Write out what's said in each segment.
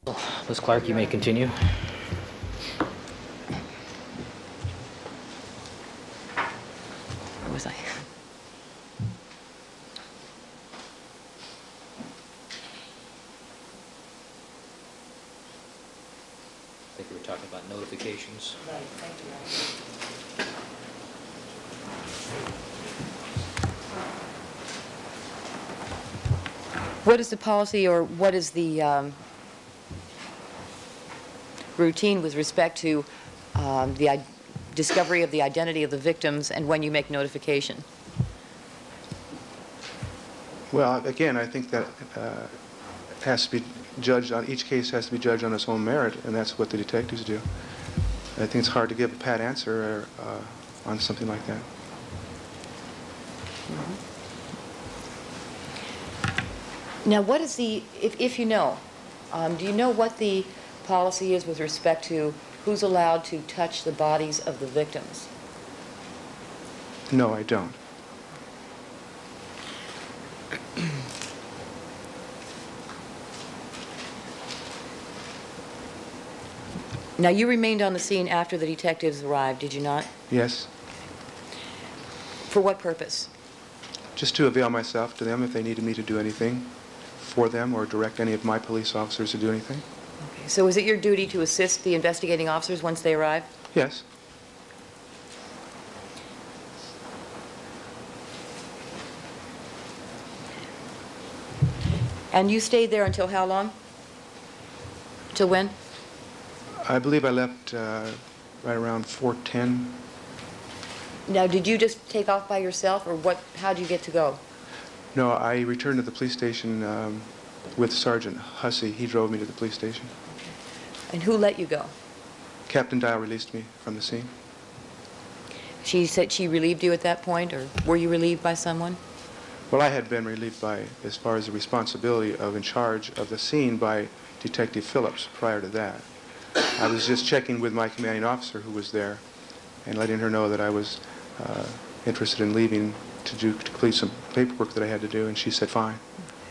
Ms. Clark, you may continue. Where was I? I think we were talking about notifications. Right, thank you. What is the policy, or what is the routine with respect to discovery of the identity of the victims and when you make notification? Well, again, I think that has to be judged on, each case has to be judged on its own merit, and that's what the detectives do. I think it's hard to give a pat answer on something like that. Mm-hmm. Now, what is the, if you know, do you know what the policy is with respect to who's allowed to touch the bodies of the victims? No, I don't. Now, you remained on the scene after the detectives arrived, did you not? Yes. For what purpose? Just to avail myself to them if they needed me to do anything for them or direct any of my police officers to do anything. Okay. So is it your duty to assist the investigating officers once they arrive? Yes. And you stayed there until how long? Till when? I believe I left right around 4:10. Now, did you just take off by yourself, or what? How did you get to go? No, I returned to the police station with Sergeant Hussey. He drove me to the police station. And who let you go? Captain Dial released me from the scene. She said she relieved you at that point, or were you relieved by someone? Well, I had been relieved by, as far as the responsibility of in charge of the scene, by Detective Phillips prior to that. I was just checking with my commanding officer who was there and letting her know that I was interested in leaving to complete some paperwork that I had to do, and she said fine.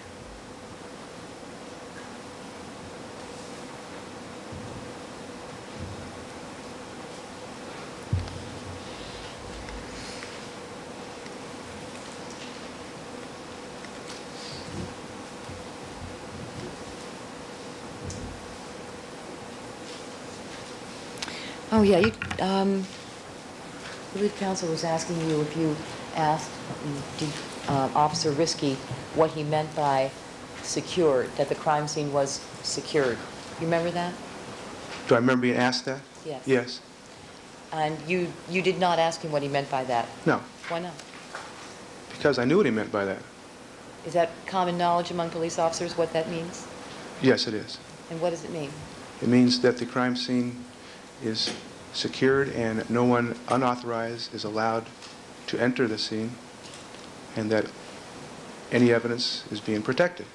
Oh, yeah. The lead counsel was asking you if you asked Officer Risky what he meant by secured, that the crime scene was secured. You remember that? Do I remember being asked that? Yes. Yes. And you did not ask him what he meant by that? No. Why not? Because I knew what he meant by that. Is that common knowledge among police officers, what that means? Yes, it is. And what does it mean? It means that the crime scene is secured and no one unauthorized is allowed to enter the scene, and that any evidence is being protected.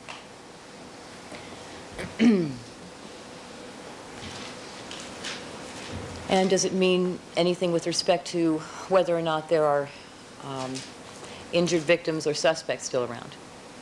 And does it mean anything with respect to whether or not there are injured victims or suspects still around?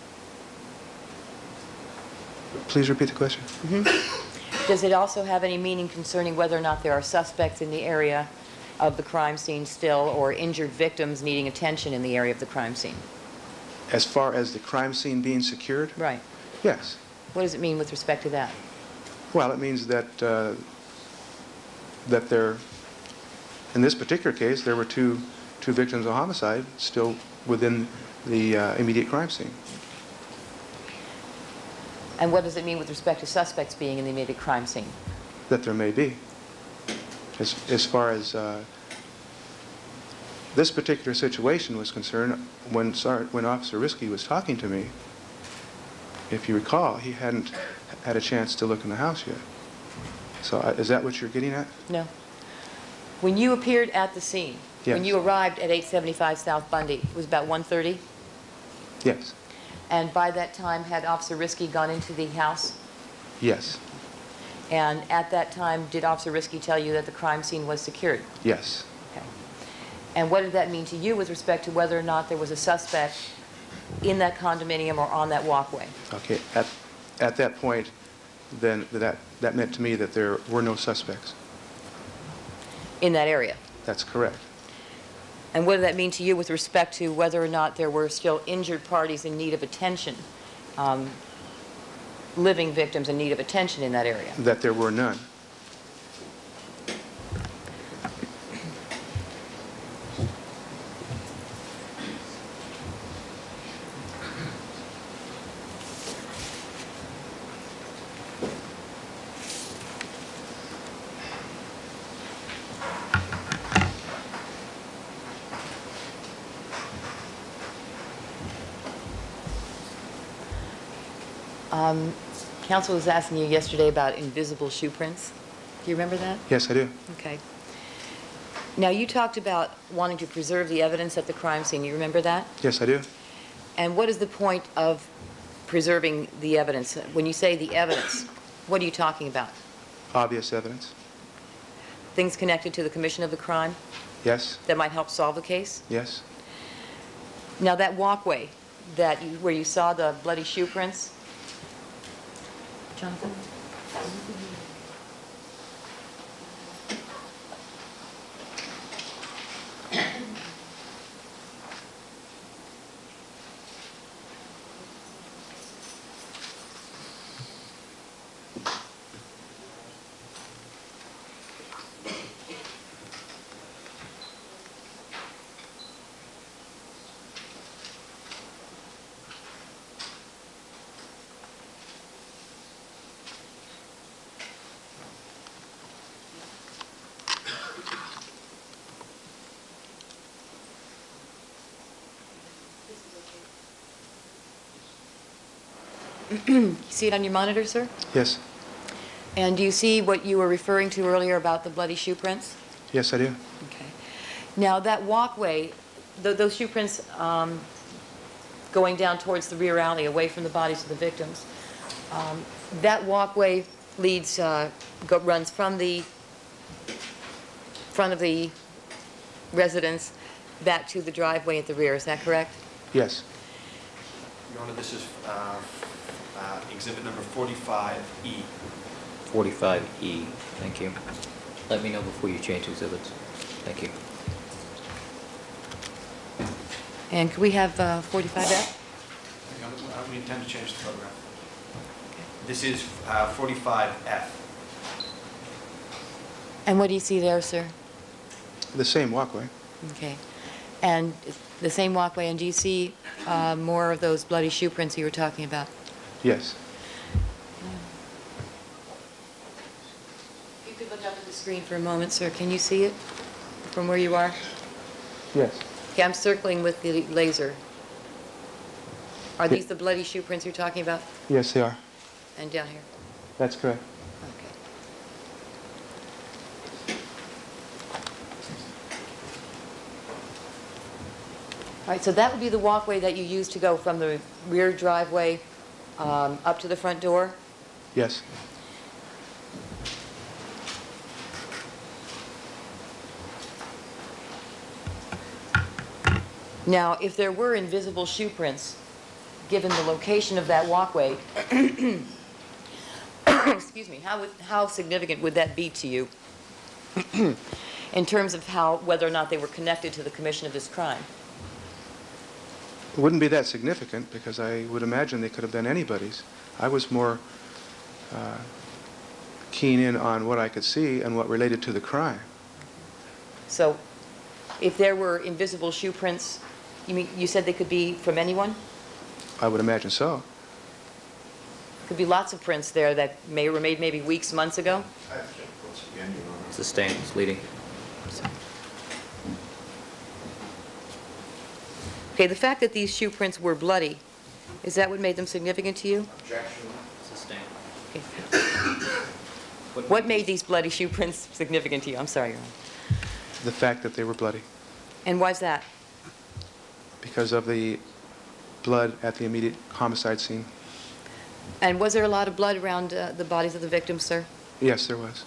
Please repeat the question. Mm-hmm. Does it also have any meaning concerning whether or not there are suspects in the area of the crime scene still, or injured victims needing attention in the area of the crime scene? As far as the crime scene being secured? Right. Yes. What does it mean with respect to that? Well, it means that that there, in this particular case, there were two victims of homicide still within the immediate crime scene. And what does it mean with respect to suspects being in the immediate crime scene? That there may be. As far as this particular situation was concerned, when Officer Risky was talking to me, if you recall, he hadn't had a chance to look in the house yet. So is that what you're getting at? No. When you appeared at the scene, yes. When you arrived at 875 South Bundy, it was about 1:30? Yes. And by that time, had Officer Risky gone into the house? Yes. And at that time, did Officer Risky tell you that the crime scene was secured? Yes. Okay. And what did that mean to you with respect to whether or not there was a suspect in that condominium or on that walkway? Okay. At that point, then that meant to me that there were no suspects. in that area. That's correct. And what did that mean to you with respect to whether or not there were still injured parties in need of attention, living victims in need of attention in that area? That there were none. Counsel was asking you yesterday about invisible shoe prints. Do you remember that? Yes, I do. Okay. Now, you talked about wanting to preserve the evidence at the crime scene. You remember that? Yes, I do. And what is the point of preserving the evidence? When you say the evidence, what are you talking about? Obvious evidence. Things connected to the commission of the crime Yes, that might help solve the case? yes. Now, that walkway where you saw the bloody shoe prints, Jonathan? You see it on your monitor, sir? Yes, And do you see what you were referring to earlier about the bloody shoe prints? yes, I do. Okay. Now, that walkway, those shoe prints going down towards the rear alley, away from the bodies of the victims, that walkway runs from the front of the residence back to the driveway at the rear. Is that correct? Yes. Your Honor, this is exhibit number 45E. 45E, thank you. Let me know before you change exhibits. Thank you. And could we have 45F? We intend to change the photograph. This is 45F. And what do you see there, sir? The same walkway. Okay. And the same walkway, and do you see more of those bloody shoe prints you were talking about? Yes. If you could look up at the screen for a moment, sir. Can you see it from where you are? Yes. Okay, I'm circling with the laser. Are these the bloody shoe prints you're talking about? Yes, they are. And down here? That's correct. Okay. All right, so that would be the walkway that you used to go from the rear driveway up to the front door? Yes. Now, if there were invisible shoe prints, given the location of that walkway, excuse me, how significant would that be to you in terms of whether or not they were connected to the commission of this crime? It wouldn't be that significant because I would imagine they could have been anybody's. I was more keen in on what I could see and what related to the crime. So, if there were invisible shoe prints, you said they could be from anyone? I would imagine so. Could be lots of prints there that were made maybe weeks, months ago? It's the stain, it's leading. Okay, the fact that these shoe prints were bloody, is that what made them significant to you? Objection. It's the stain. Okay. What made these bloody shoe prints significant to you? I'm sorry, Your Honor. The fact that they were bloody. And why's that? Because of the blood at the immediate homicide scene. And was there a lot of blood around the bodies of the victims, sir? Yes, there was.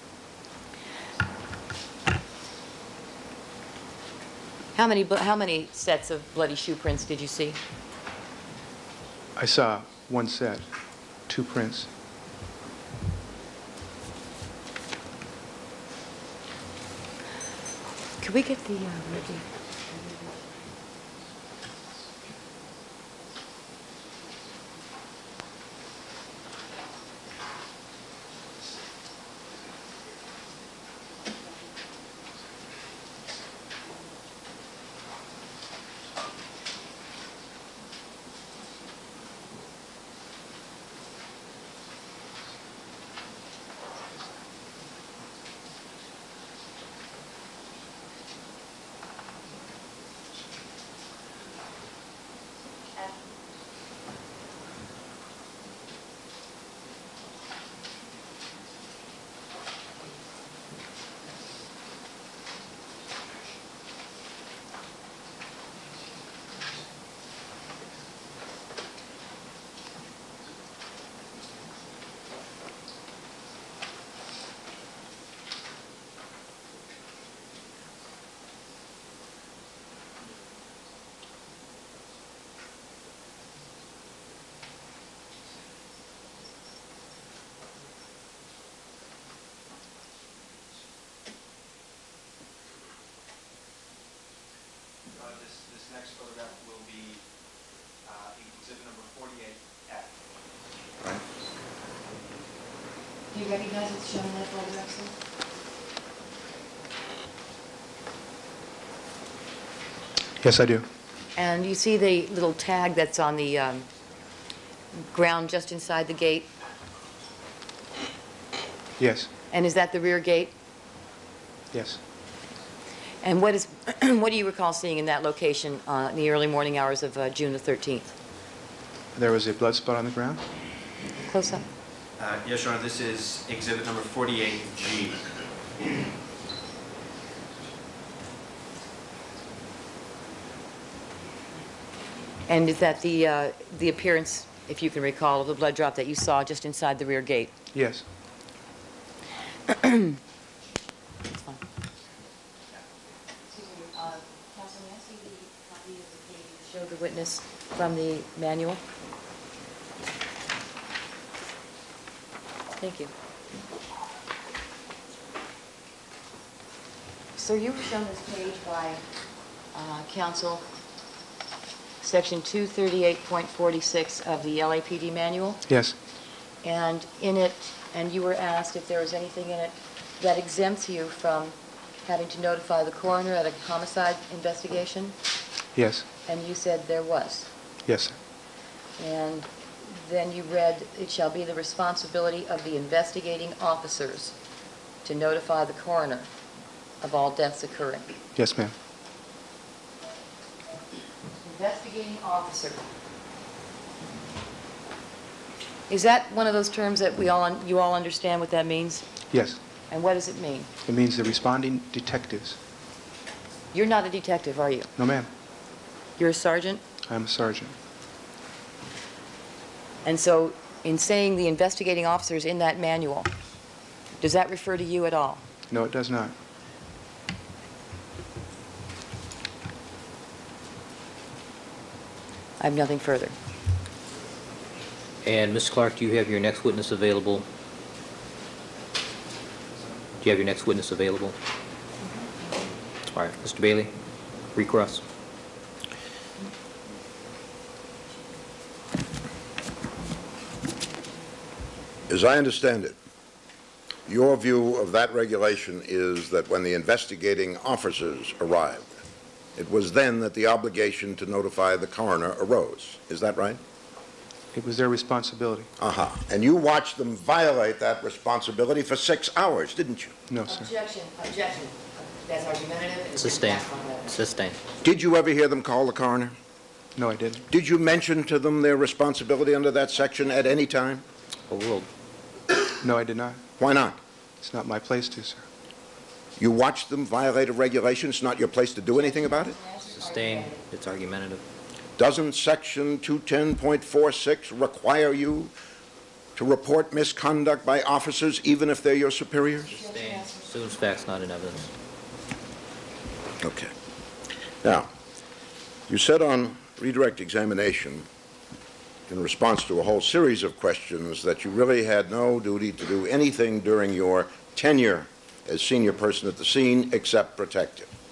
How many sets of bloody shoe prints did you see? I saw one set, 2 prints. Could we get the Ricky? This next photograph will be exhibit number 48F. Right. Do you recognize what's shown in that photograph, sir? Yes, I do. And you see the little tag that's on the ground just inside the gate? Yes. And is that the rear gate? Yes. And what is, what do you recall seeing in that location in the early morning hours of June the 13th? There was a blood spot on the ground? Close up. Yes, Your Honor, this is exhibit number 48G. And is that the appearance, if you can recall, of the blood drop that you saw just inside the rear gate? Yes. That's fine. Counsel, may I see the copy of the page to show the witness from the manual? Thank you. So you were shown this page by counsel, section 238.46 of the LAPD manual. Yes. And in it, and you were asked if there was anything in it that exempts you from having to notify the coroner at a homicide investigation, Yes. and you said there was. Yes, sir. And then you read, it shall be the responsibility of the investigating officers to notify the coroner of all deaths occurring. Yes, ma'am. Investigating officer. Is that one of those terms that you all understand what that means? Yes. And what does it mean? It means the responding detectives. You're not a detective, are you? No, ma'am. You're a sergeant? I'm a sergeant. And so in saying the investigating officers in that manual, does that refer to you at all? No, it does not. I have nothing further. And Ms. Clark, do you have your next witness available? Do you have your next witness available? All right, Mr. Bailey, recross. As I understand it, your view of that regulation is that when the investigating officers arrived, it was then that the obligation to notify the coroner arose. Is that right? It was their responsibility. And you watched them violate that responsibility for 6 hours, didn't you? No, sir. Objection. Objection. That's argumentative. and Sustained. back on that. Sustained. Did you ever hear them call the coroner? No, I didn't. Did you mention to them their responsibility under that section at any time? Overruled. No, I did not. Why not? It's not my place to, sir. You watched them violate a regulation. It's not your place to do anything about it? Sustained. It's argumentative. Doesn't Section 210.46 require you to report misconduct by officers even if they're your superiors? Sustained. Assumes facts not in evidence. Okay. Now, you said on redirect examination, in response to a whole series of questions, that you really had no duty to do anything during your tenure as senior person at the scene except protect it.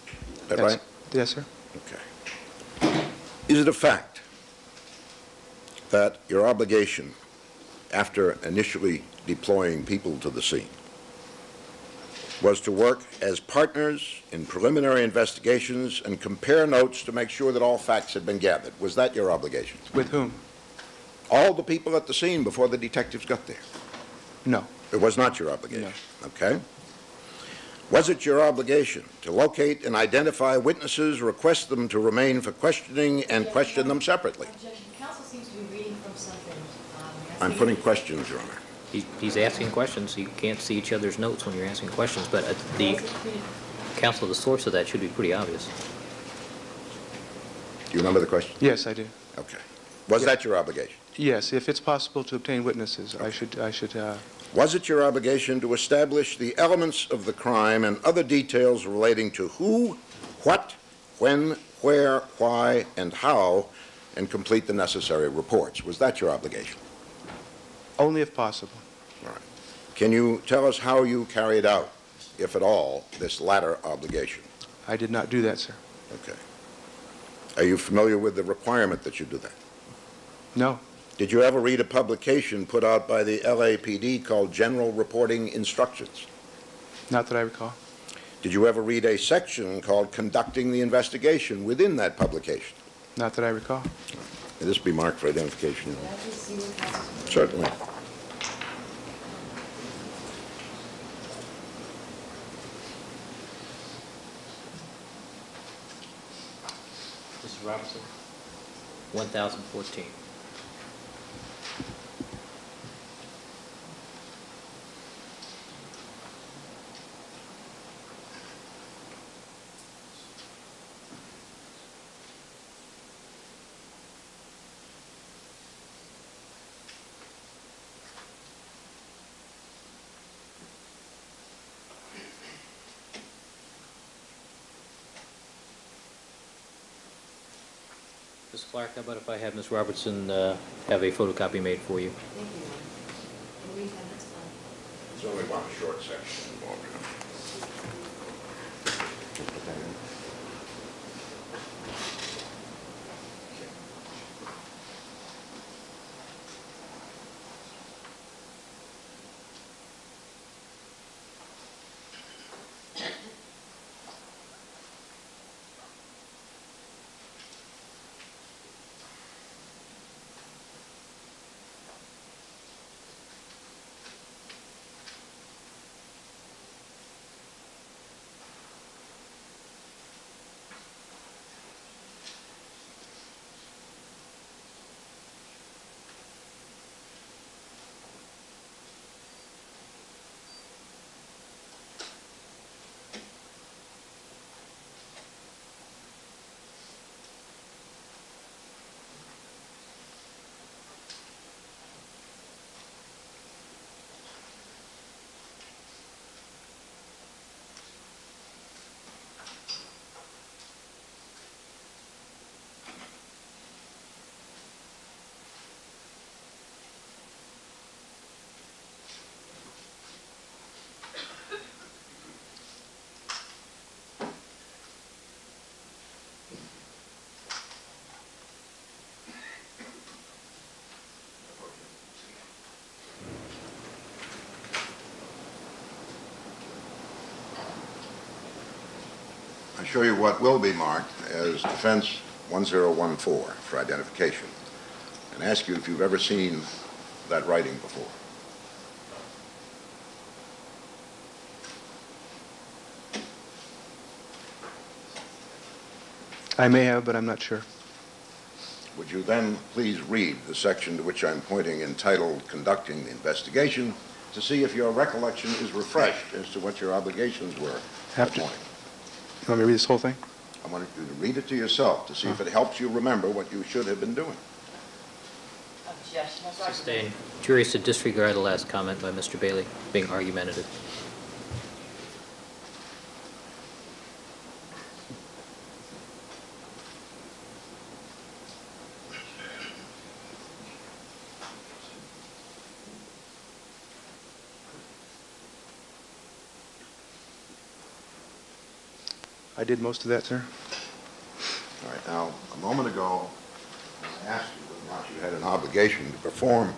Is that right? Yes, sir. Okay. Is it a fact that your obligation, after initially deploying people to the scene, was to work as partners in preliminary investigations and compare notes to make sure that all facts had been gathered? Was that your obligation? With whom? All the people at the scene before the detectives got there? No. It was not your obligation? No. Okay. Was it your obligation to locate and identify witnesses, request them to remain for questioning, and question them separately? Objection. Counsel seems to be reading from something. I'm putting questions, Your Honor. He's asking questions. You can't see each other's notes when you're asking questions, but the counsel, the source of that should be pretty obvious. Do you remember the question? Yes, I do. Okay. Was that your obligation? Yes, if it's possible to obtain witnesses, I should. Was it your obligation to establish the elements of the crime and other details relating to who, what, when, where, why, and how, and complete the necessary reports? Was that your obligation? Only if possible. All right. Can you tell us how you carried out, if at all, this latter obligation? I did not do that, sir. Okay. Are you familiar with the requirement that you do that? No. Did you ever read a publication put out by the LAPD called General Reporting Instructions? Not that I recall. Did you ever read a section called Conducting the Investigation within that publication? Not that I recall. May this be marked for identification? Can I please see what counsel's... Certainly. Mrs. Robertson? 1014. Ms. Clark, how about if I have Ms. Robertson have a photocopy made for you? Thank you, Your Honor. Can we have this done? There's only one short section involved. I show you what will be marked as Defense 1014 for identification, and ask you if you've ever seen that writing before. I may have, but I'm not sure. Would you then please read the section to which I'm pointing entitled Conducting the Investigation to see if your recollection is refreshed as to what your obligations were that After- morning? You want me to read this whole thing? I wanted you to read it to yourself to see if it helps you remember what you should have been doing. Objection. Sustained. Jury is to disregard the last comment by Mr. Bailey, being argumentative. I did most of that, sir. All right, now, a moment ago, I asked you whether or not you had an obligation to perform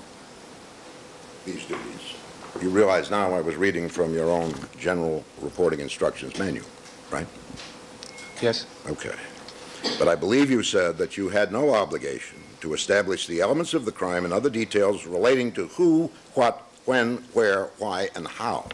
these duties. You realize now I was reading from your own General Reporting Instructions Manual, right? Yes. Okay. But I believe you said that you had no obligation to establish the elements of the crime and other details relating to who, what, when, where, why, and how,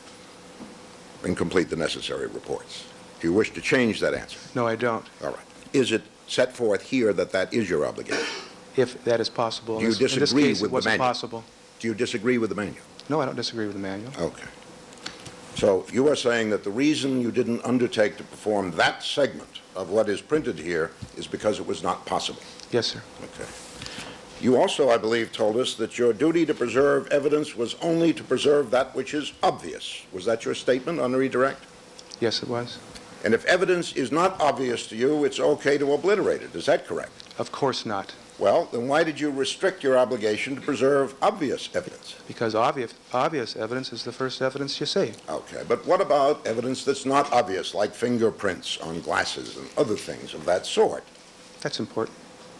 and complete the necessary reports. Do you wish to change that answer? No, I don't. All right. Is it set forth here that that is your obligation? If that is possible. Do you In this disagree case, with it wasn't the manual? possible. Do you disagree with the manual? No, I don't disagree with the manual. Okay. So you are saying that the reason you didn't undertake to perform that segment of what is printed here is because it was not possible? Yes, sir. Okay. You also, I believe, told us that your duty to preserve evidence was only to preserve that which is obvious. Was that your statement on redirect? Yes, it was. And if evidence is not obvious to you, it's okay to obliterate it. Is that correct? Of course not. Well, then why did you restrict your obligation to preserve obvious evidence? Because obvious evidence is the first evidence you see. Okay, but what about evidence that's not obvious, like fingerprints on glasses and other things of that sort? That's important.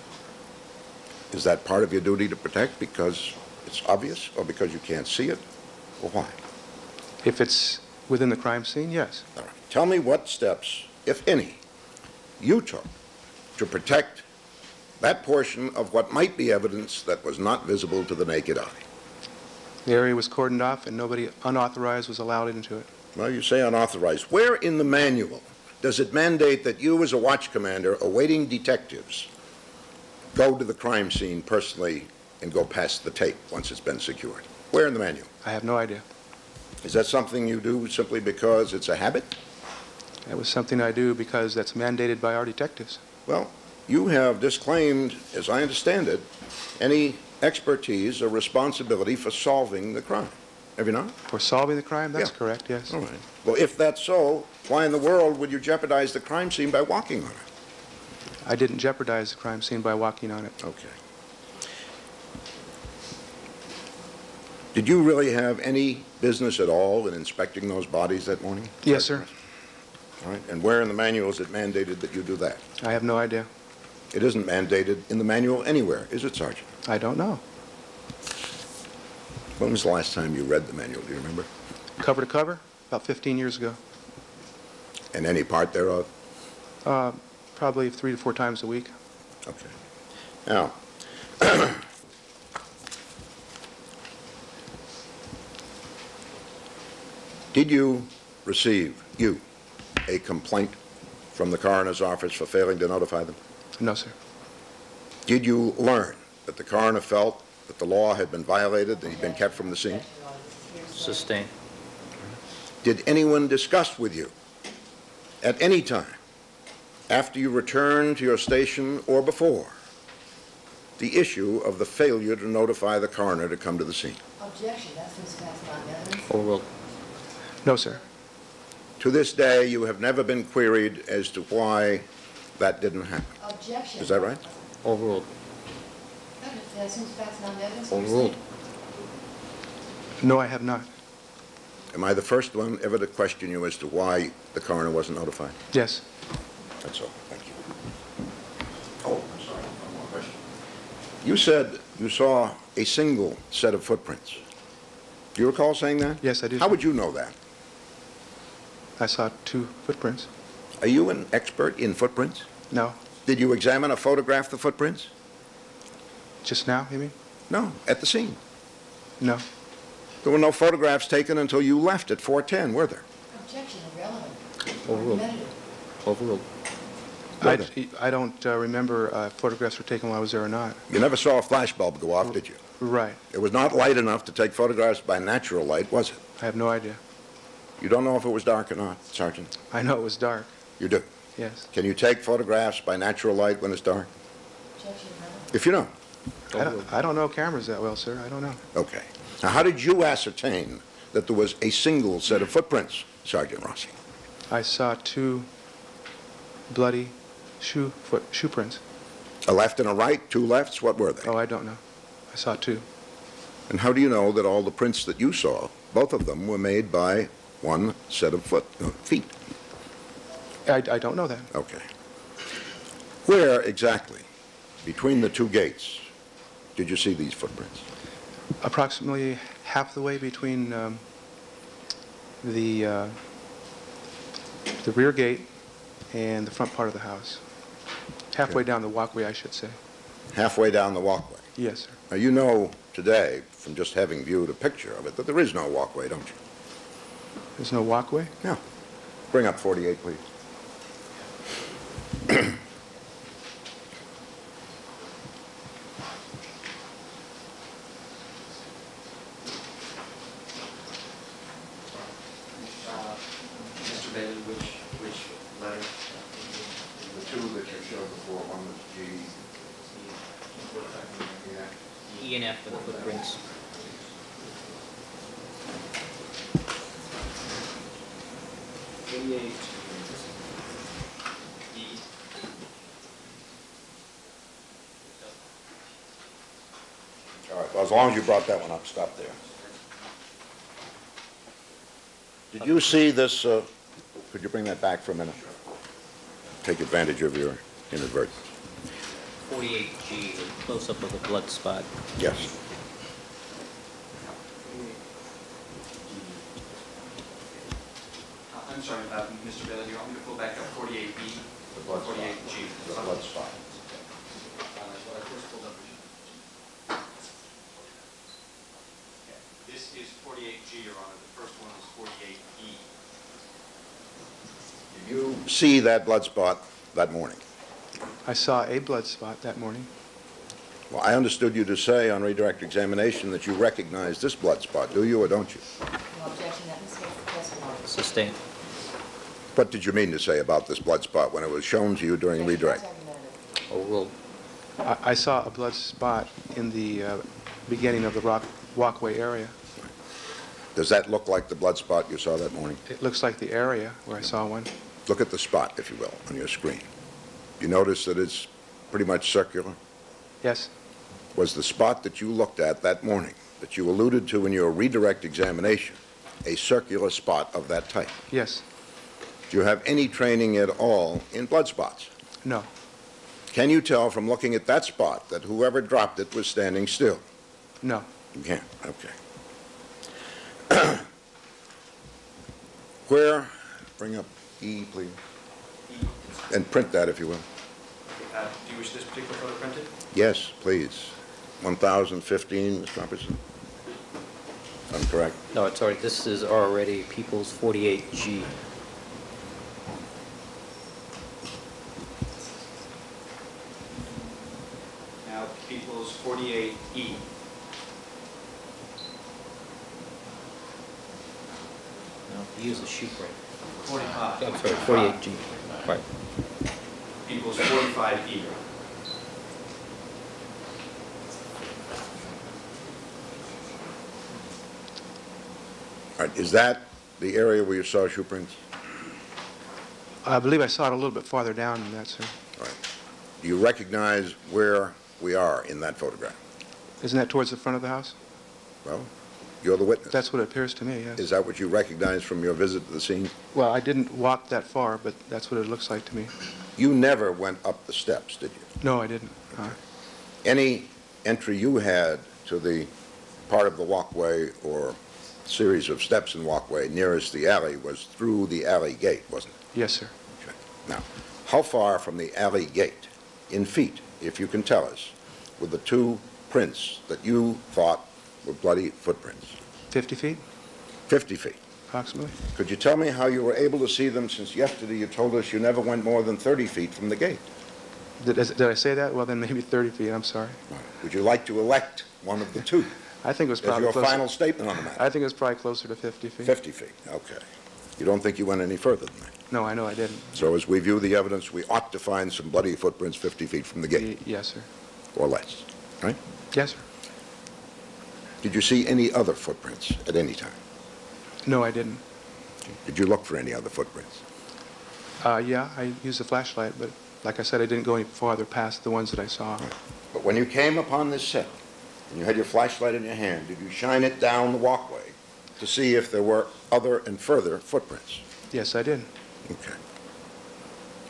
Is that part of your duty to protect because it's obvious or because you can't see it, or why? If it's within the crime scene, yes. All right. Tell me what steps, if any, you took to protect that portion of what might be evidence that was not visible to the naked eye. The area was cordoned off and nobody unauthorized was allowed into it. Well, you say unauthorized. Where in the manual does it mandate that you as a watch commander awaiting detectives go to the crime scene personally and go past the tape once it's been secured? Where in the manual? I have no idea. Is that something you do simply because it's a habit? That was something I do because that's mandated by our detectives. Well, you have disclaimed, as I understand it, any expertise or responsibility for solving the crime. Have you not? For solving the crime? That's Yeah. correct, yes. All right. Well, if that's so, why in the world would you jeopardize the crime scene by walking on it? I didn't jeopardize the crime scene by walking on it. Okay. Did you really have any business at all in inspecting those bodies that morning? Yes, sir. All right. And where in the manual is it mandated that you do that? I have no idea. It isn't mandated in the manual anywhere, is it, Sergeant? I don't know. When was the last time you read the manual? Do you remember? Cover to cover? About 15 years ago. And any part thereof? Probably 3 to 4 times a week. Okay. Now, did you receive, a complaint from the coroner's office for failing to notify them? No, sir. Did you learn that the coroner felt that the law had been violated, that he'd been kept from the scene? Sustained. Did anyone discuss with you at any time, after you returned to your station or before, the issue of the failure to notify the coroner to come to the scene? Objection, that's Ms. Faxon. Overruled. No, sir. To this day, you have never been queried as to why that didn't happen. Objection. Is that right? Overruled. That's Ms. Faxon evidence. Overruled. No, I have not. Am I the first one ever to question you as to why the coroner wasn't notified? Yes. That's all. Thank you. Oh, I'm sorry. One more question. You said you saw a single set of footprints. Do you recall saying that? Yes, I do. How would you know that? I saw 2 footprints. Are you an expert in footprints? No. Did you examine or photograph the footprints? Just now, you mean? No, at the scene. No. There were no photographs taken until you left at 4:10, were there? Objection, irrelevant. Overruled. Argumentative. Overruled. I don't remember photographs were taken while I was there or not. You never saw a flashbulb go off, did you? Right. It was not light enough to take photographs by natural light, was it? I have no idea. You don't know if it was dark or not, Sergeant? I know it was dark. You do. Yes. Can you take photographs by natural light when it's dark? Objection, irrelevant. If you know. I don't know cameras that well, sir. I don't know. Okay. Now, how did you ascertain that there was a single set of footprints, Sergeant Rossi? I saw 2 bloody shoe prints. A left and a right, 2 lefts, what were they? Oh, I don't know. I saw 2. And how do you know that all the prints that you saw, both of them, were made by one set of feet? I don't know that. Okay. Where exactly, between the two gates, did you see these footprints? Approximately half the way between the rear gate and the front part of the house. Halfway Okay. down the walkway, I should say. Halfway down the walkway. Yes, sir. Now, you know today, from just having viewed a picture of it, that there is no walkway, don't you? There's no walkway? No. Bring up 48, please. Mr. Bailey, which letter? The two that you showed before, one was G. E and F for the footprints. All right, well, as long as you brought that one up, stop there. Did you see this, could you bring that back for a minute? Take advantage of your inadvertence. 48G, the close-up of the blood spot. Yes. I'm sorry, Mr. Bailey, do you want me to pull back up 48B? The blood spot. 48G. The blood spot. That's what I first pulled up. Okay. This is 48G, Your Honor. The first one is 48E. Did you see that blood spot that morning? I saw a blood spot that morning. Well, I understood you to say on redirect examination that you recognized this blood spot, do you or don't you? No objection, that was testimony. Sustained. What did you mean to say about this blood spot when it was shown to you during redirect? Oh, well, I saw a blood spot in the beginning of the walkway area. Does that look like the blood spot you saw that morning? It looks like the area where I saw one. Look at the spot, if you will, on your screen. You notice that it's pretty much circular? Yes, Was the spot that you looked at that morning, that you alluded to in your redirect examination, a circular spot of that type? yes, Do you have any training at all in blood spots? no, Can you tell from looking at that spot that whoever dropped it was standing still? no. You can't, okay. Where, bring up E, please, and print that if you will. Do you wish this particular photo printed? Yes, please. 1015, Ms. Robertson. I'm correct. no, it's already, this is already People's 48G. Now, People's 48E. No, E is the shoe print. 45. I'm sorry, 48G. Right. People's 45E. All right, is that the area where you saw shoe prints? I believe I saw it a little bit farther down than that, sir. All right. Do you recognize where we are in that photograph? Isn't that towards the front of the house? Well, you're the witness. That's what it appears to me, yes. Is that what you recognize from your visit to the scene? Well, I didn't walk that far, but that's what it looks like to me. You never went up the steps, did you? No, I didn't. Any entry you had to the part of the walkway or series of steps and walkway nearest the alley was through the alley gate, wasn't it? Yes, sir. Okay. Now, how far from the alley gate, in feet, if you can tell us, were the two prints that you thought were bloody footprints? 50 feet, 50 feet. approximately? Could you tell me how you were able to see them, since yesterday you told us you never went more than 30 feet from the gate? Did I say that? Well, then maybe 30 feet, I'm sorry. Would you like to elect one of the two I think it was as probably your closer. final statement on the matter? I think it was probably closer to 50 feet. 50 feet, okay. You don't think you went any further than that? No, I know I didn't. So as we view the evidence, we ought to find some bloody footprints 50 feet from the gate, Yes, sir. or less, right? Yes, sir. Did you see any other footprints at any time? No, I didn't. Did you look for any other footprints? Yeah, I used a flashlight, but like I said, I didn't go any farther past the ones that I saw. But when you came upon this set, and you had your flashlight in your hand, did you shine it down the walkway to see if there were other and further footprints? Yes, I did. Okay.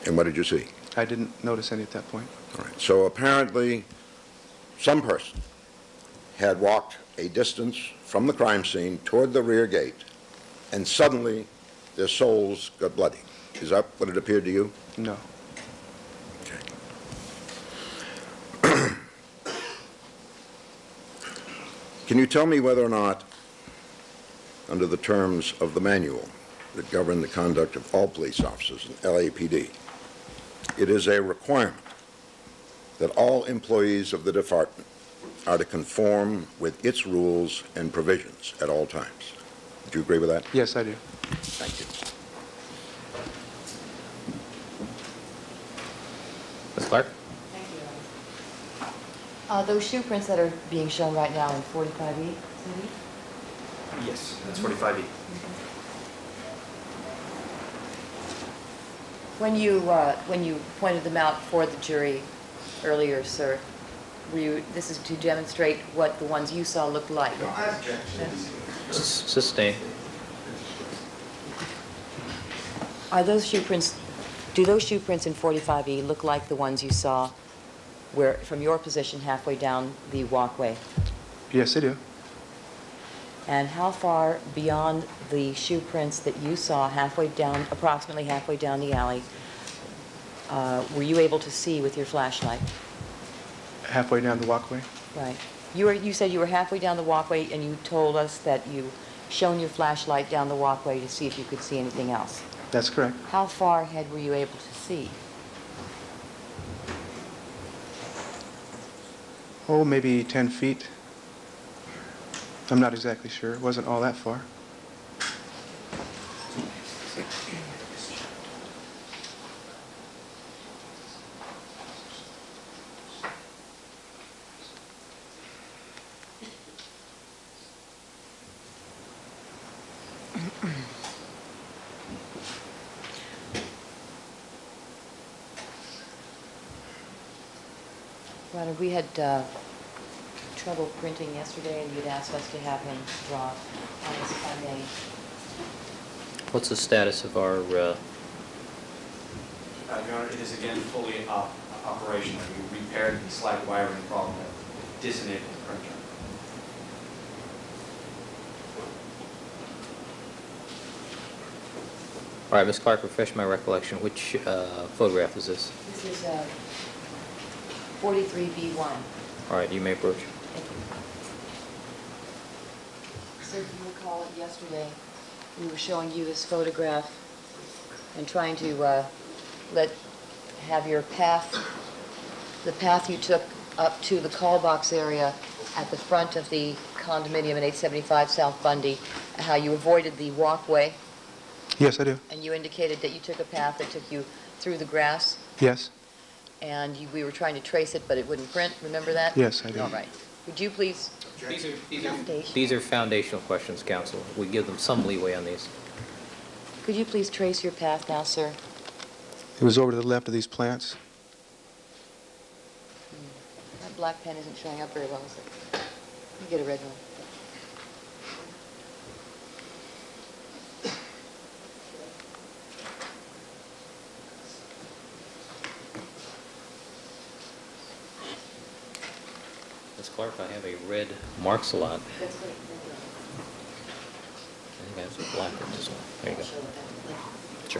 And what did you see? I didn't notice any at that point. All right. So apparently, some person had walked a distance from the crime scene toward the rear gate, and suddenly their soles got bloody. Is that what it appeared to you? No. Okay. Can you tell me whether or not, under the terms of the manual that govern the conduct of all police officers in LAPD, it is a requirement that all employees of the department are to conform with its rules and provisions at all times? Do you agree with that? Yes, I do. Thank you. Ms. Clark? Thank you. Those shoe prints that are being shown right now in 45E, Yes, that's 45E. when you pointed them out for the jury earlier, sir, this is to demonstrate what the ones you saw looked like? No, I object. Sustain. Do those shoe prints in 45E look like the ones you saw from your position halfway down the walkway? Yes, I do. And how far beyond the shoe prints that you saw approximately halfway down the alley, were you able to see with your flashlight? Halfway down the walkway? Right. You said you were halfway down the walkway, and you told us that you shone your flashlight down the walkway to see if you could see anything else. That's correct. How far ahead were you able to see? Oh, maybe 10 feet. I'm not exactly sure. It wasn't all that far. Ronald, we had trouble printing yesterday, and you'd asked us to have him draw on this, if I may. What's the status of our, Your Honor, it is again fully operational. We repaired the slight wiring problem that disabled the printer. all right, Ms. Clark, refresh my recollection. Which photograph is this? This is 43B1. All right, you may approach. Thank you. Sir, if you recall it yesterday, we were showing you this photograph and trying to have your path, the path you took up to the call box area at the front of the condominium in 875 South Bundy, and how you avoided the walkway, Yes, I do. and you indicated that you took a path that took you through the grass, Yes. and we were trying to trace it, but it wouldn't print. Remember that? Yes, I do. All right. Would you please? These are foundational questions, counsel. We give them some leeway on these. Could you please trace your path now, sir? It was over to the left of these plants. That black pen isn't showing up very well, is it? Let me get a red one. Ms. Clark, I have a red marks a lot. That's great. I think I have some black ones as well. There you go. Sure.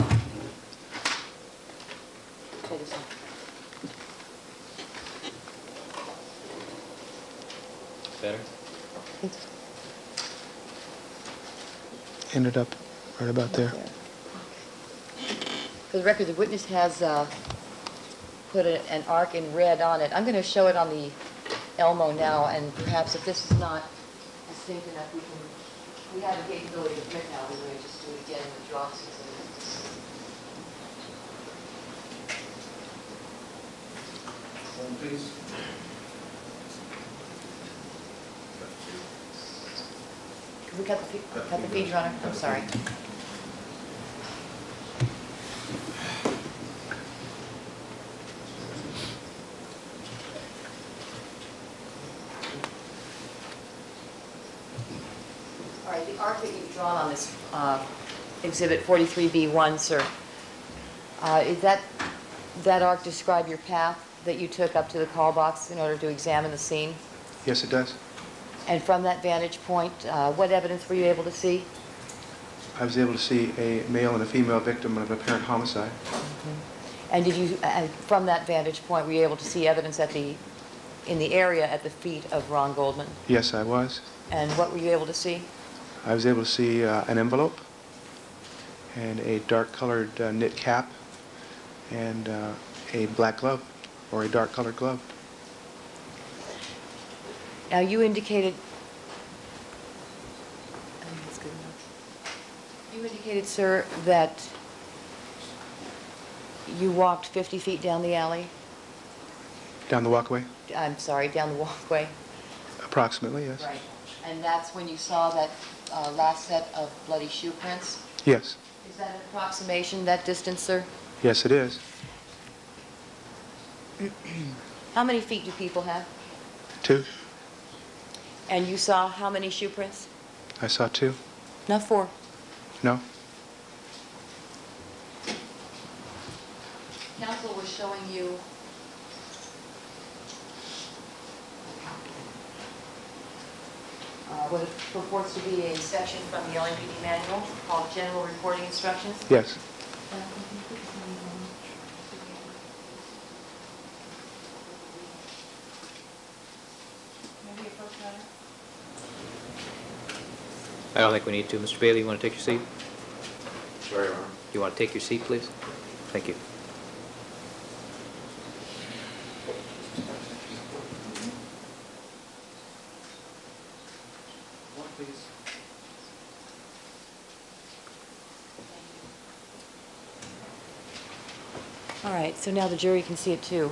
Try this one. Better? Ended up right about there. For the record, the witness has put an arc in red on it. I'm going to show it on the Elmo now, and perhaps if this is not distinct enough, we have the capability to print now. We're going to just do it again with Rossi. Please. Can we cut the feed, Your Honor? I'm sorry. All right, the arc that you've drawn on this Exhibit 43B1, sir, Is that arc describe your path that you took up to the call box in order to examine the scene? Yes, it does. And from that vantage point, what evidence were you able to see? I was able to see a male and a female victim of an apparent homicide. And did you, from that vantage point, were you able to see evidence in the area at the feet of Ron Goldman? Yes, I was. And what were you able to see? I was able to see an envelope and a dark-colored knit cap and a black glove, or a dark-colored glove. Now, you indicated, I think that's good enough. You indicated, sir, that you walked 50 feet down the alley? Down the walkway? I'm sorry, down the walkway? Approximately, yes. Right. And that's when you saw that last set of bloody shoe prints? Yes. Is that an approximation, that distance, sir? Yes, it is. How many feet do people have? 2. And you saw how many shoe prints? I saw 2. Not 4. No? Counsel was showing you what purports to be a section from the LAPD manual called General Reporting Instructions. Yes. Maybe a first matter? I don't think we need to. Mr. Bailey, you want to take your seat? Sorry, Your Honor. You want to take your seat, please? Thank you. All right, so now the jury can see it too.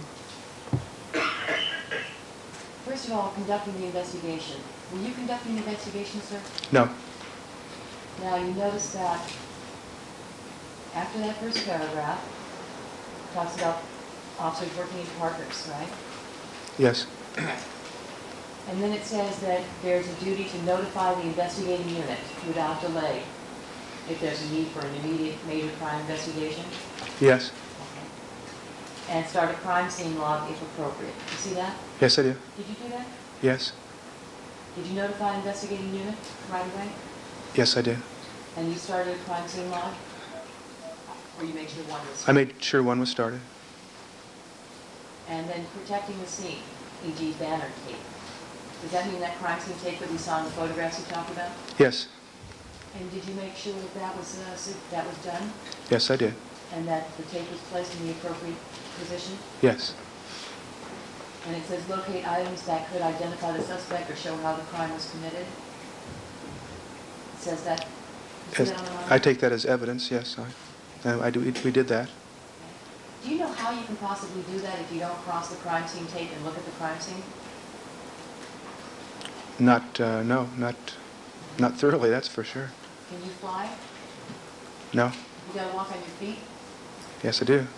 First of all, conducting the investigation. Were you conducting the investigation, sir? No. Now, you notice that after that first paragraph, it talks about officers working in partners, right? Yes. And then it says that there's a duty to notify the investigating unit without delay if there's a need for an immediate major crime investigation. Yes. And start a crime scene log if appropriate. You see that? Yes, I do. Did you do that? Yes. Did you notify an investigating unit right away? Yes, I did. And you started a crime scene log? Or you made sure one was... I made sure one was started. And then protecting the scene, e.g. banner tape. Does that mean that crime scene tape that we saw in the photographs you talked about? Yes. And did you make sure that that was done? Yes, I did. And that the tape was placed in the appropriate position? Yes. And it says locate items that could identify the suspect or show how the crime was committed? It says that? You see that on the line? I take that as evidence, yes. I do. We did that. Do you know how you can possibly do that if you don't cross the crime scene tape and look at the crime scene? No, not thoroughly, that's for sure. Can you fly? No. You gotta walk on your feet? Yes, I do.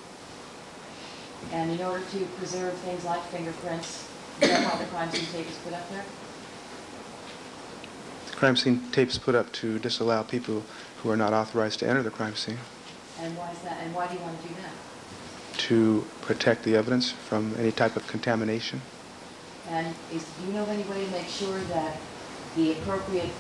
And in order to preserve things like fingerprints, is that why the crime scene tape is put up there? The crime scene tape is put up to disallow people who are not authorized to enter the crime scene, And why is that? And why do you want to do that? to protect the evidence from any type of contamination. And do you know of any way to make sure that the appropriate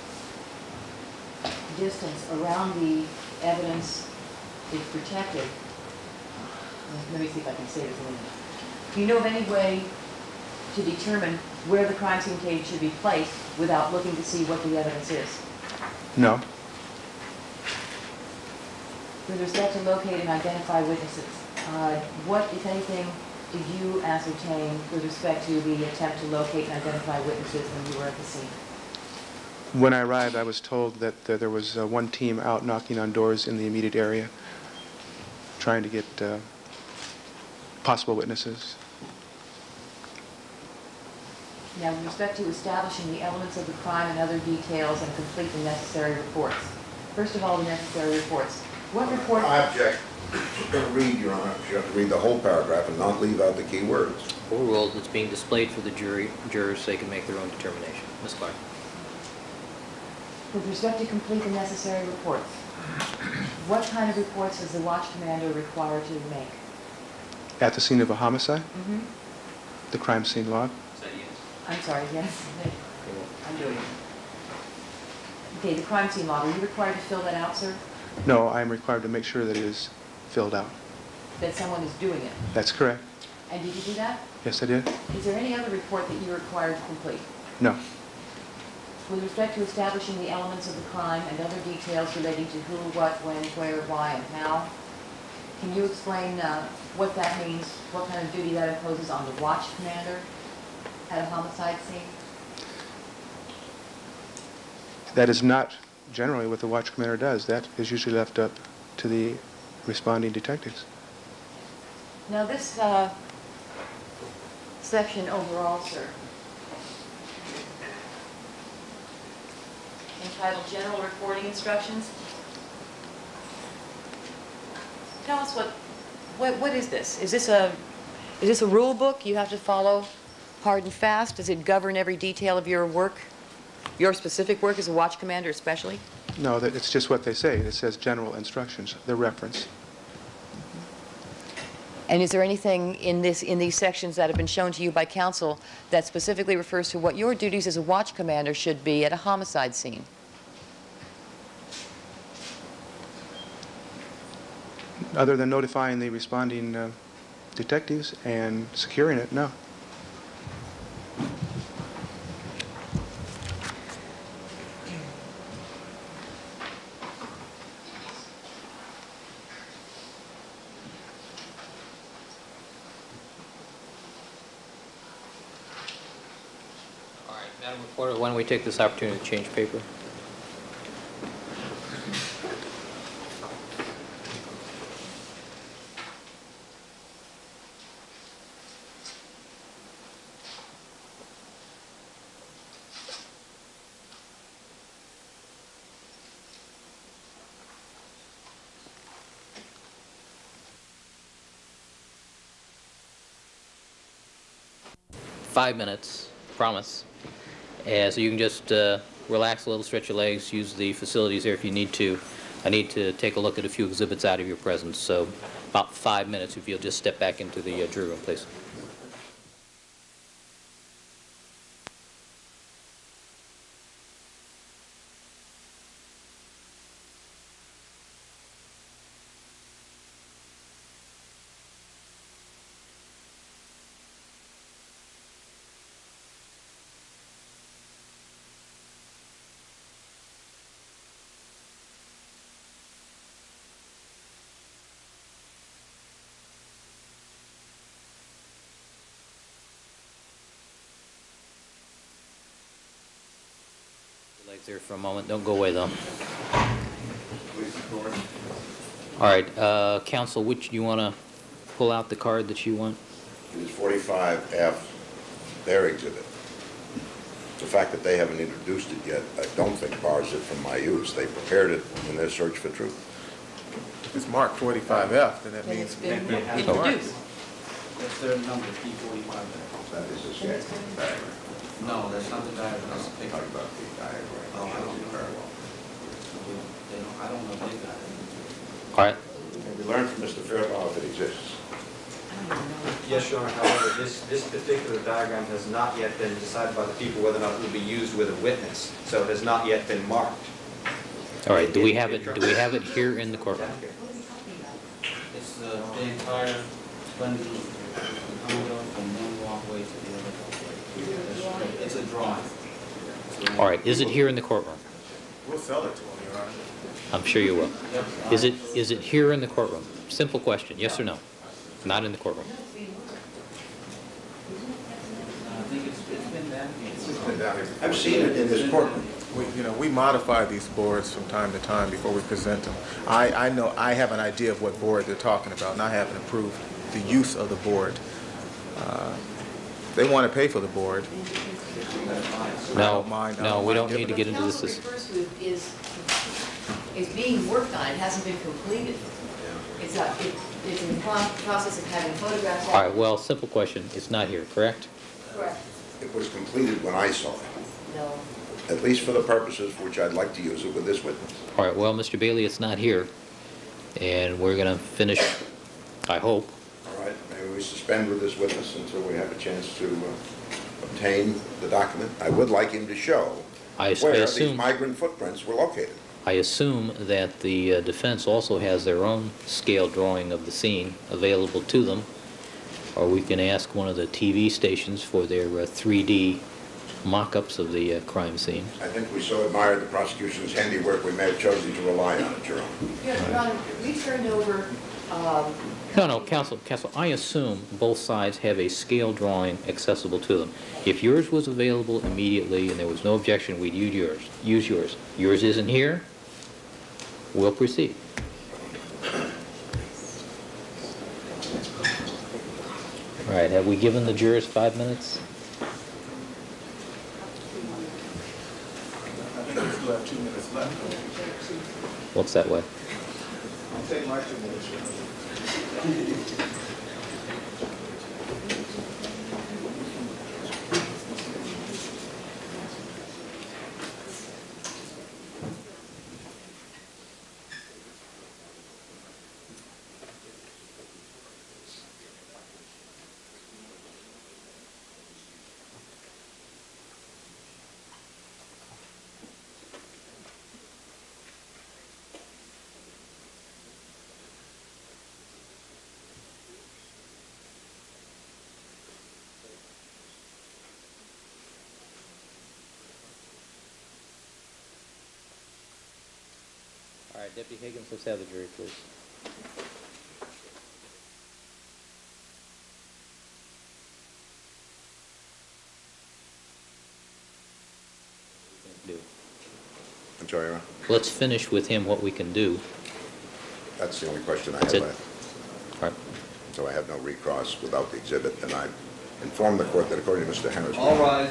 distance around the evidence is protected? Let me see if I can say this in English. Do you know of any way to determine where the crime scene tape should be placed without looking to see what the evidence is? No. With respect to locate and identify witnesses, what, if anything, did you ascertain with respect to the attempt to locate and identify witnesses when you were at the scene? When I arrived, I was told that there was one team out knocking on doors in the immediate area, trying to get possible witnesses. Now, with respect to establishing the elements of the crime and other details and complete the necessary reports. First of all, the necessary reports. What report? I object. You're going to read, Your Honor. You have to read the whole paragraph and not leave out the key words. Overruled, it's being displayed for the jurors so they can make their own determination. Ms. Clark. With respect to complete the necessary reports. What kind of reports is the watch commander required to make? At the scene of a homicide, Mm-hmm. the crime scene log. I'm sorry, yes. I'm doing it. Okay, the crime scene log, are you required to fill that out, sir? No, I am required to make sure that it is filled out. That someone is doing it? That's correct. And did you do that? Yes, I did. Is there any other report that you're required to complete? No. With respect to establishing the elements of the crime and other details relating to who, what, when, where, why, and how, can you explain what that means, what kind of duty that imposes on the watch commander at a homicide scene? That is not generally what the watch commander does. That is usually left up to the responding detectives. Now this section overall, sir, entitled General Reporting Instructions. Tell us what is this? Is this a rule book you have to follow hard and fast? Does it govern every detail of your work, your specific work as a watch commander especially? No, that it's just what they say. It says general instructions, the reference. And is there anything in these sections that have been shown to you by counsel that specifically refers to what your duties as a watch commander should be at a homicide scene? Other than notifying the responding detectives and securing it, no. All right, Madam Reporter, why don't we take this opportunity to change paper? .5 minutes, promise. So you can just relax a little, stretch your legs, use the facilities there if you need to. I need to take a look at a few exhibits out of your presence, so about 5 minutes if you'll just step back into the jury room, please. Legs there for a moment. Don't go away, though. All right, counsel, which do you want to pull out the card that you want? It is 45F, their exhibit. The fact that they haven't introduced it yet, I don't think bars it from my use. They prepared it in their search for truth. If it's marked 45F, then that Then means it's been It introduced. That's their number, P45. That is a sketch diagram. No, that's not the diagram, that's the picture. Talk about the diagram. Oh, I don't know. I don't know if they got it. All right. We learned from Mr. Fairbaugh if it exists. Yes, Your Honor, however, this particular diagram has not yet been decided by the people whether or not it will be used with a witness, so it has not yet been marked. All right. Do we have it here in the courtroom? It's the entire bundle from one walkway to the other walkway. It's a drawing. All right. Is it here in the courtroom? we'll sell it to them, Your Honor. I'm sure you will. Is it here in the courtroom? Simple question. Yes or no? Not in the courtroom. I think it's been that. I've seen it in this courtroom. We modify these boards from time to time before we present them. I know I have an idea of what board they're talking about, and I haven't approved the use of the board. They want to pay for the board. No, no, we don't need to get into this. What counsel refers to is being worked on. It hasn't been completed. It's in the process of having photographs. All right, well, simple question. It's not here, correct? Correct. It was completed when I saw it, No. at least for the purposes for which I'd like to use it with this witness. All right, well, Mr. Bailey, it's not here. And we're going to finish, I hope. All right, maybe we suspend with this witness until we have a chance to obtain the document. I would like him to show where these migrant footprints were located. I assume that the defense also has their own scale drawing of the scene available to them, or we can ask one of the TV stations for their 3D mock-ups of the crime scene. I think we so admired the prosecution's handiwork, we may have chosen to rely on it, Your Honor. Your Honor, we turned over... No, Counsel, I assume both sides have a scale drawing accessible to them. If yours was available immediately and there was no objection, we'd use yours. Yours isn't here, we'll proceed. All right, have we given the jurors 5 minutes? I think we still have 2 minutes left. What's that way? I'll take my 2 minutes. All right, Deputy Higgins, let's have the jury, please. Do. I'm sorry, Your Honor. Let's finish with him what we can do. That's the only question I That's have. it. All right. So I have no recross without the exhibit, and I informed the court that according to Mr. Harris... All rise.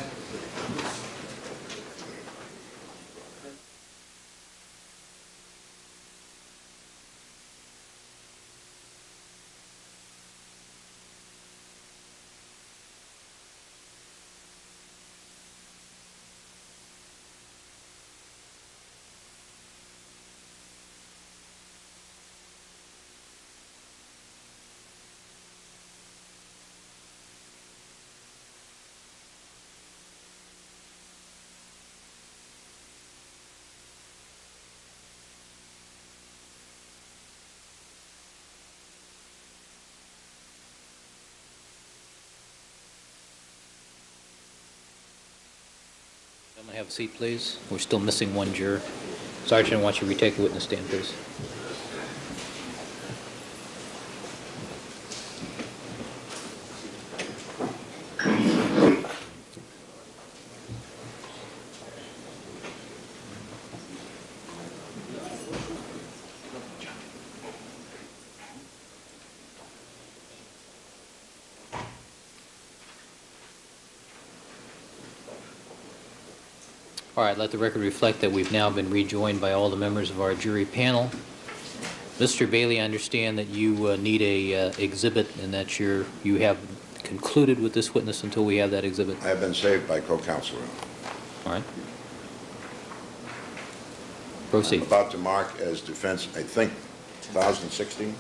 I'm going to have a seat, please. We're still missing one juror. Sergeant, I want you to retake the witness stand, please. All right, let the record reflect that we've now been rejoined by all the members of our jury panel. Mr. Bailey, I understand that you need a exhibit and that you have concluded with this witness until we have that exhibit. I have been saved by co-counsel. All right. Proceed. I'm about to mark as defense, I think, 2016.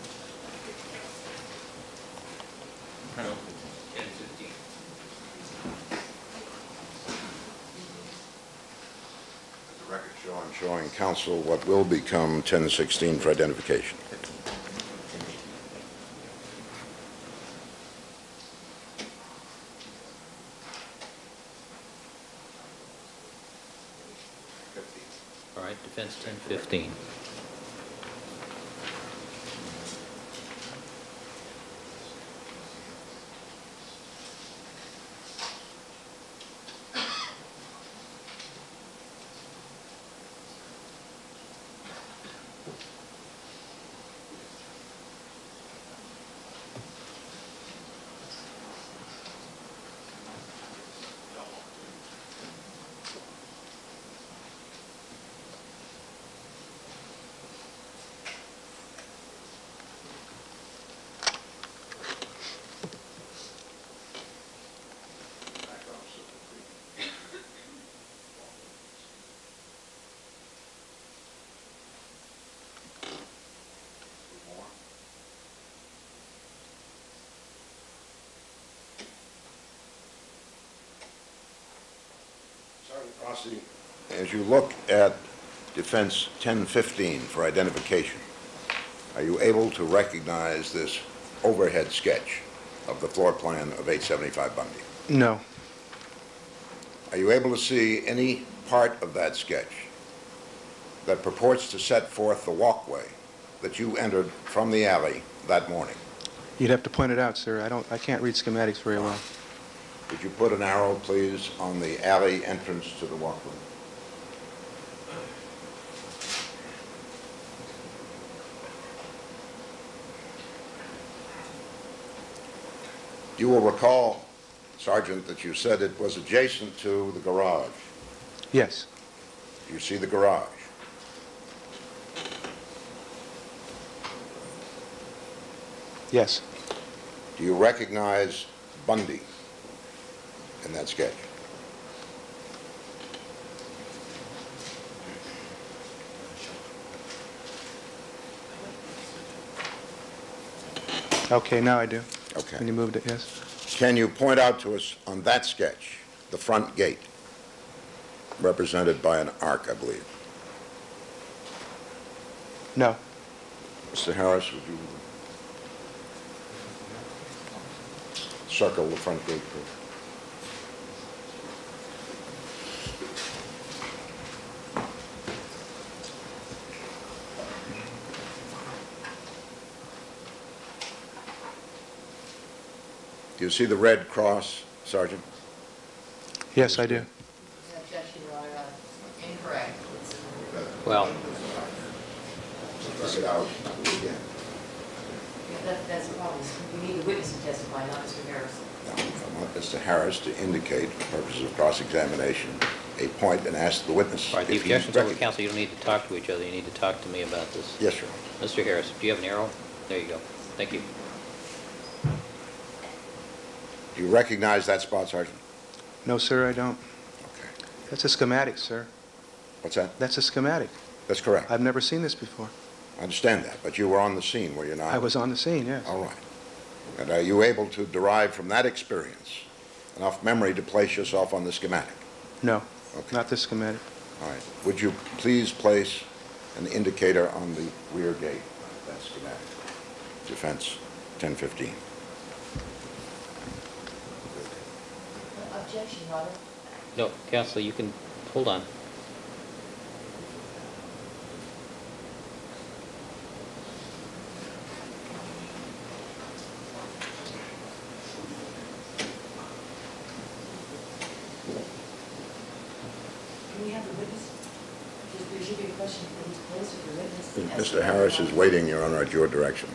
Showing counsel what will become 1016 for identification. All right, defense 1015. Rossi, as you look at Defense 1015 for identification, are you able to recognize this overhead sketch of the floor plan of 875 Bundy? No. Are you able to see any part of that sketch that purports to set forth the walkway that you entered from the alley that morning? You'd have to point it out, sir. I can't read schematics very well. Would you put an arrow, please, on the alley entrance to the walkway? You will recall, Sergeant, that you said it was adjacent to the garage. Yes. You see the garage. Yes. Do you recognize Bundy in that sketch? Okay, now I do. Okay. When you moved it, yes. Can you point out to us on that sketch the front gate, represented by an arc, I believe? No. Mr. Harris, would you circle the front gate, please? Do you see the red cross, Sergeant? Yes, I do. Objection, Your Honor. Incorrect. Well, Check it out. Again. That's the problem. We need the witness to testify, not Mr. Harris. Now, I want Mr. Harris to indicate, for purposes of cross-examination, a point and ask the witness all right, the if he objection's over, recognizes- counsel. You don't need to talk to each other. You need to talk to me about this. Yes, Your Honor. Mr. Harris, do you have an arrow? There you go. Thank you. Do you recognize that spot, Sergeant? No, sir, I don't. Okay. That's a schematic, sir. What's that? That's a schematic. That's correct. I've never seen this before. I understand that, but you were on the scene, were you not? I was on the scene, yes. All right. And are you able to derive from that experience enough memory to place yourself on the schematic? No, Okay. not this schematic. All right. Would you please place an indicator on the rear gate of that schematic? Defense 1015. Objection, Your Honor. No, counsel, you can, hold on. Can we have the witness? There should be a question for this place or the witness. Mr. Harris is waiting, Your Honor, at your direction.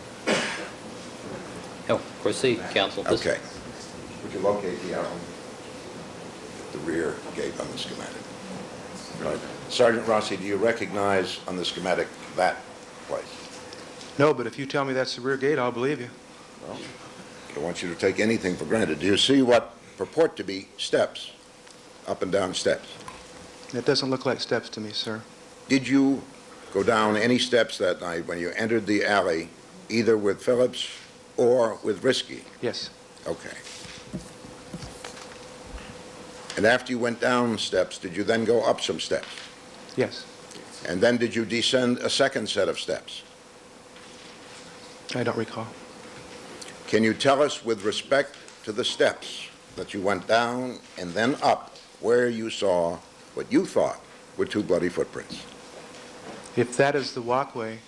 No, proceed, counsel. This- Okay. Would you locate the arrow? The rear gate on the schematic. Right. Sergeant Rossi, do you recognize on the schematic that place? No, but if you tell me that's the rear gate, I'll believe you. Well, I don't want you to take anything for granted. Do you see what purport to be steps, up and down steps? It doesn't look like steps to me, sir. Did you go down any steps that night when you entered the alley, either with Phillips or with Risky? Yes. Okay. And after you went down steps, did you then go up some steps? Yes. And then did you descend a second set of steps? I don't recall. Can you tell us, with respect to the steps that you went down and then up, where you saw what you thought were two bloody footprints? If that is the walkway,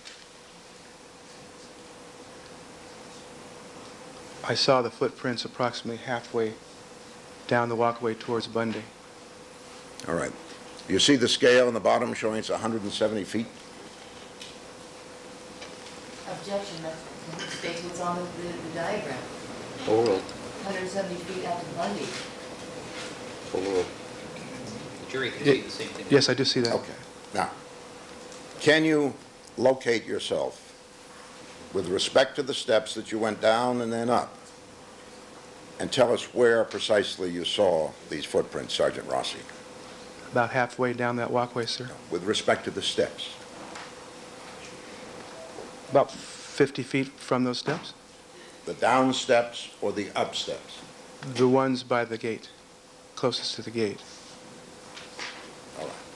I saw the footprints approximately halfway down the walkway towards Bundy. All right. You see the scale on the bottom showing it's 170 feet? Objection, that states what's on the diagram. Overruled. 170 feet after Bundy. Overruled. The jury can see the same thing. Yes, I do see that. Okay. Now, can you locate yourself with respect to the steps that you went down and then up, and tell us where precisely you saw these footprints, Sergeant Rossi, About halfway down that walkway, sir. with respect to the steps? About 50 feet from those steps. The down steps or the up steps? The ones by the gate, closest to the gate.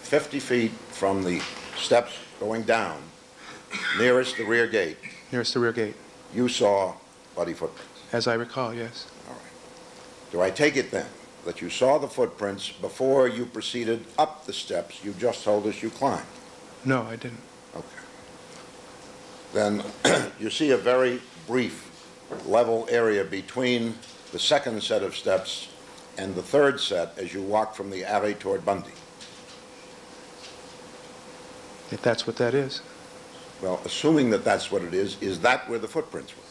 50 feet from the steps going down, nearest the rear gate, Nearest the rear gate. you saw bloody footprints. As I recall, yes. All right. Do I take it then that you saw the footprints before you proceeded up the steps you just told us you climbed? No, I didn't. Okay. Then you see a very brief level area between the second set of steps and the third set as you walk from the alley toward Bundy. If that's what that is. Well, assuming that that's what it is that where the footprints were?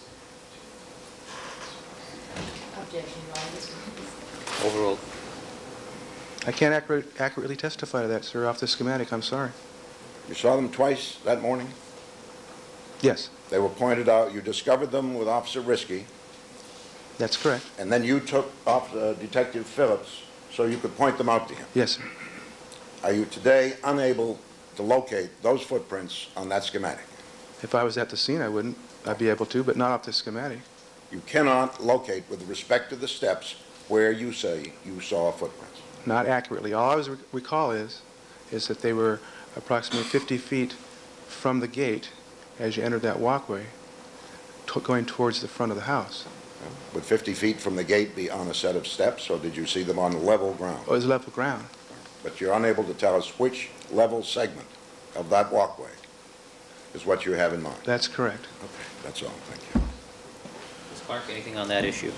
Objection, Your Honor. Overruled. I can't accurately testify to that, sir, off the schematic. I'm sorry. You saw them twice that morning? Yes, They were pointed out. You discovered them with Officer Risky, that's correct. and then you took Detective Phillips so you could point them out to him. Yes, sir. Are you today unable to locate those footprints on that schematic? If I was at the scene, I'd be able to, but not off the schematic. You cannot locate with respect to the steps where you say you saw footprints. Not accurately. All I recall is that they were approximately 50 feet from the gate as you entered that walkway, going towards the front of the house. Would 50 feet from the gate be on a set of steps, or did you see them on level ground? Oh, it was level ground. But you're unable to tell us which level segment of that walkway is what you have in mind. That's correct. Okay, that's all. Thank you. Ms. Clark, anything on that issue?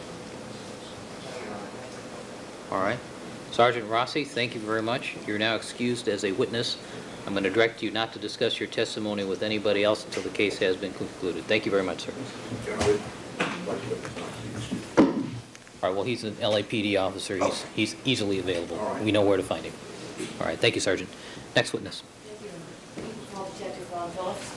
All right. Sergeant Rossi, thank you very much. You're now excused as a witness. I'm going to direct you not to discuss your testimony with anybody else until the case has been concluded. Thank you very much, sir. All right, well, he's an LAPD officer. He's easily available. We know where to find him. All right, thank you, Sergeant. Next witness. Thank you. Call Detective Ron Phillips.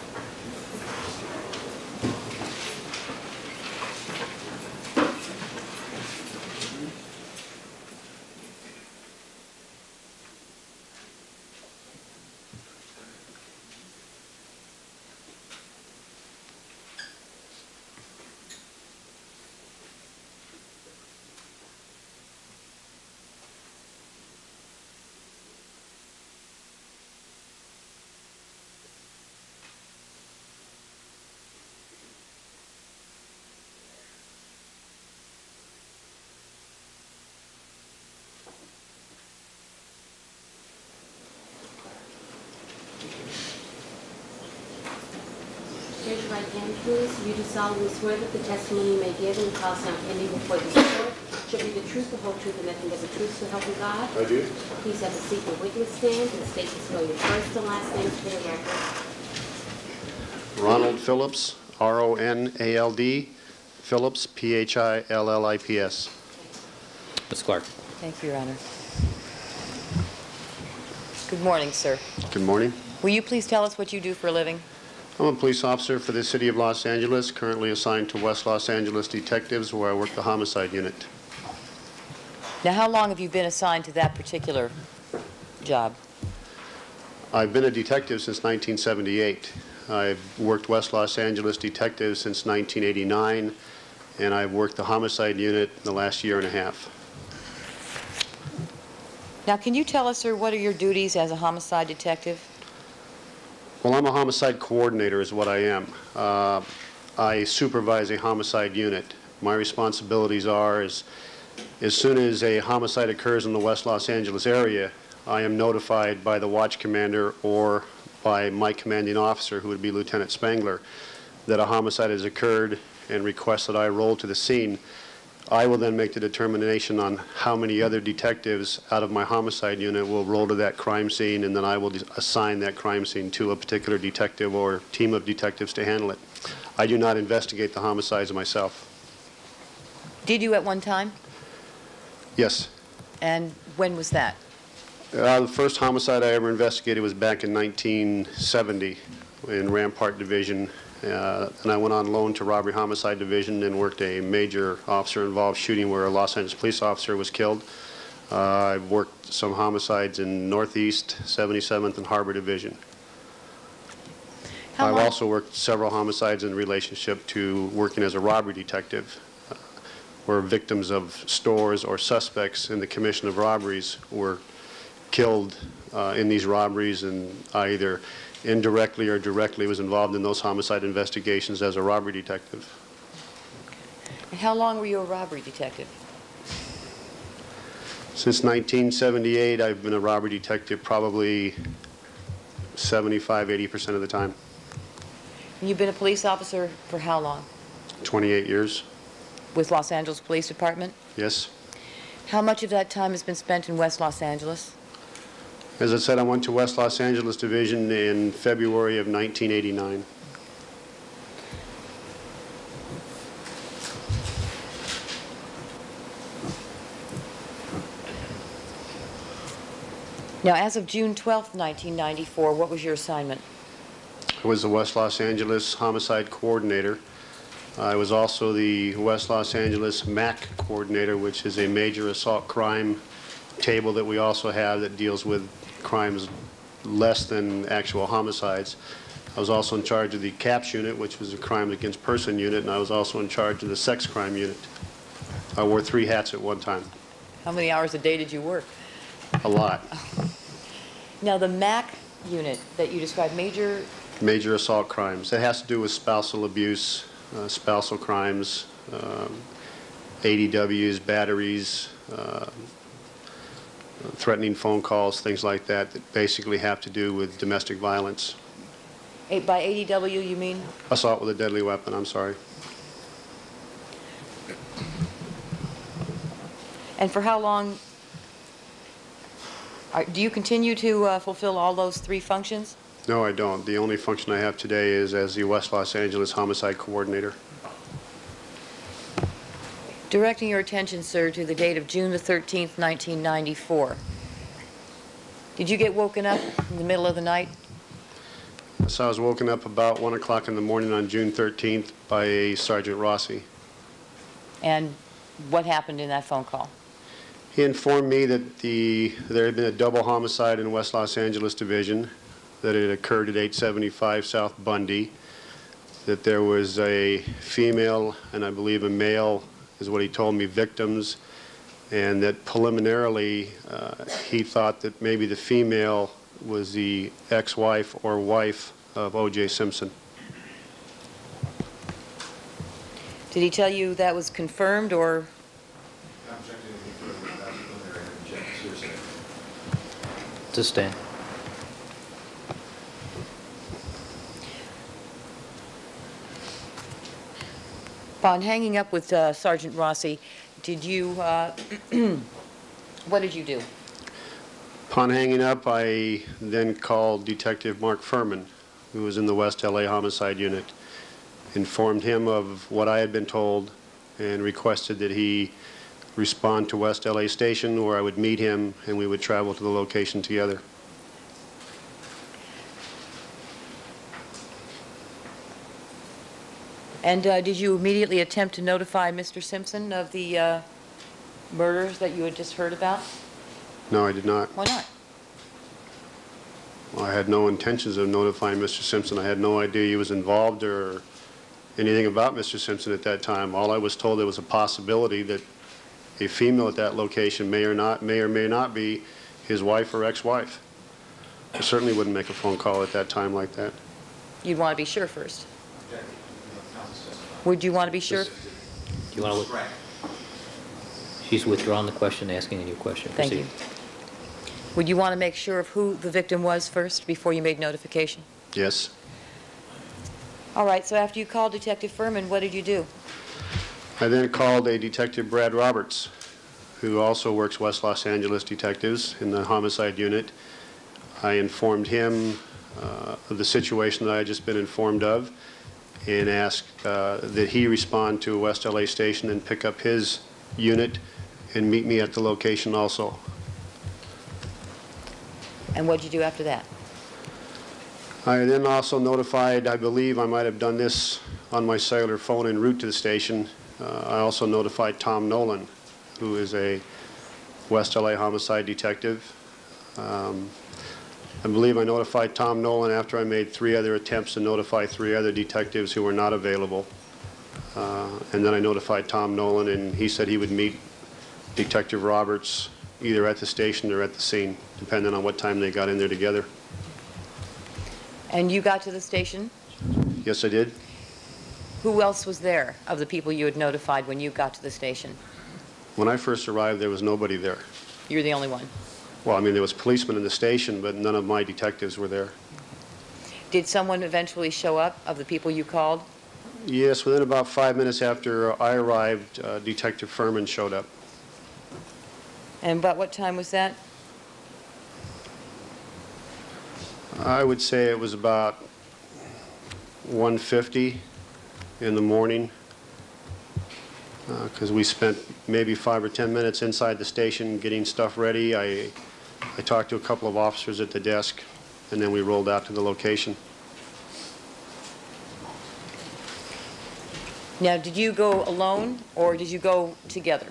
Raise your right hand, please. You do solemnly swear that the testimony you may give in the cause now pending before this court shall be the truth, the whole truth, and nothing but the truth, so help you God? I do. Please have a seat in the witness stand and state and spell your first and last names for the record. Ronald Phillips, R-O-N-A-L-D, Phillips, P-H-I-L-L-I-P-S. Ms. Clark. Thank you, Your Honor. Good morning, sir. Good morning. Will you please tell us what you do for a living? I'm a police officer for the City of Los Angeles, currently assigned to West Los Angeles Detectives, where I work the homicide unit. Now, how long have you been assigned to that particular job? I've been a detective since 1978. I've worked West Los Angeles Detectives since 1989, and I've worked the homicide unit the last year and a half. Now, can you tell us, sir, what are your duties as a homicide detective? Well, I'm a homicide coordinator is what I am. I supervise a homicide unit. My responsibilities are as soon as a homicide occurs in the West Los Angeles area, I am notified by the watch commander or by my commanding officer, who would be Lieutenant Spangler, that a homicide has occurred and request that I roll to the scene. I will then make the determination on how many other detectives out of my homicide unit will roll to that crime scene, and then I will assign that crime scene to a particular detective or team of detectives to handle it. I do not investigate the homicides myself. Did you at one time? Yes. And when was that? The first homicide I ever investigated was back in 1970 in Rampart Division. And I went on loan to Robbery Homicide Division and worked a major officer-involved shooting where a Los Angeles police officer was killed. I've worked some homicides in Northeast, 77th, and Harbor Division. I've also worked several homicides in relationship to working as a robbery detective, where victims of stores or suspects in the commission of robberies were killed in these robberies, and I either indirectly or directly was involved in those homicide investigations as a robbery detective. And how long were you a robbery detective? Since 1978, I've been a robbery detective probably 75–80% of the time. And you've been a police officer for how long? 28 years. With Los Angeles Police Department? Yes. How much of that time has been spent in West Los Angeles? As I said, I went to West Los Angeles Division in February of 1989. Now, as of June 12th, 1994, what was your assignment? I was the West Los Angeles Homicide Coordinator. I was also the West Los Angeles MAC Coordinator, which is a major assault crime table that we also have that deals with crimes less than actual homicides. I was also in charge of the CAPS unit, which was a crime against person unit, and I was also in charge of the sex crime unit. I wore 3 hats at one time. How many hours a day did you work? A lot. Now, the MAC unit that you described, Major assault crimes. That has to do with spousal abuse, spousal crimes, ADWs, batteries, threatening phone calls, things like that, that basically have to do with domestic violence. By ADW, you mean? Assault with a deadly weapon, I'm sorry. And for how long? Do you continue to fulfill all those 3 functions? No, I don't. The only function I have today is as the West Los Angeles Homicide Coordinator. Directing your attention, sir, to the date of June the 13th, 1994. Did you get woken up in the middle of the night? So I was woken up about 1 o'clock in the morning on June 13th by a Sergeant Rossi. And what happened in that phone call? He informed me that there had been a double homicide in West Los Angeles Division, that it occurred at 875 South Bundy, that there was a female and I believe a male, is what he told me, victims, and that preliminarily he thought that maybe the female was the ex-wife or wife of O.J. Simpson. Did he tell you that was confirmed, or? Sustain. Upon hanging up with Sergeant Rossi, did you, what did you do? Upon hanging up, I then called Detective Mark Furman, who was in the West LA Homicide Unit, informed him of what I had been told, and requested that he respond to West LA Station, where I would meet him and we would travel to the location together. And did you immediately attempt to notify Mr. Simpson of the murders that you had just heard about? No, I did not. Why not? Well, I had no intentions of notifying Mr. Simpson. I had no idea he was involved or anything about Mr. Simpson at that time. All I was told, there was a possibility that a female at that location may or may not be his wife or ex-wife. I certainly wouldn't make a phone call at that time like that. You'd want to be sure first. Would you want to be sure? Do you want to look? She's withdrawn the question, asking a new question. Thank you. Would you want to make sure of who the victim was first before you made notification? Yes. All right, so after you called Detective Furman, what did you do? I then called a Detective Brad Roberts, who also works West Los Angeles Detectives in the homicide unit. I informed him of the situation that I had just been informed of, and asked that he respond to West LA Station and pick up his unit and meet me at the location also. And what did you do after that? I then also notified, I believe I might have done this on my cellular phone en route to the station, I also notified Tom Nolan, who is a West LA homicide detective. I believe I notified Tom Nolan after I made 3 other attempts to notify 3 other detectives who were not available. And then I notified Tom Nolan, and he said he would meet Detective Roberts either at the station or at the scene, depending on what time they got in there together. And you got to the station? Yes, I did. Who else was there of the people you had notified when you got to the station? When I first arrived, there was nobody there. You were the only one. Well, I mean, there was policemen in the station, but none of my detectives were there. Did someone eventually show up of the people you called? Yes, within about 5 minutes after I arrived, Detective Furman showed up. And about what time was that? I would say it was about 1:50 in the morning, because we spent maybe 5 or 10 minutes inside the station getting stuff ready. I talked to a couple of officers at the desk, and then we rolled out to the location. Now, did you go alone, or did you go together?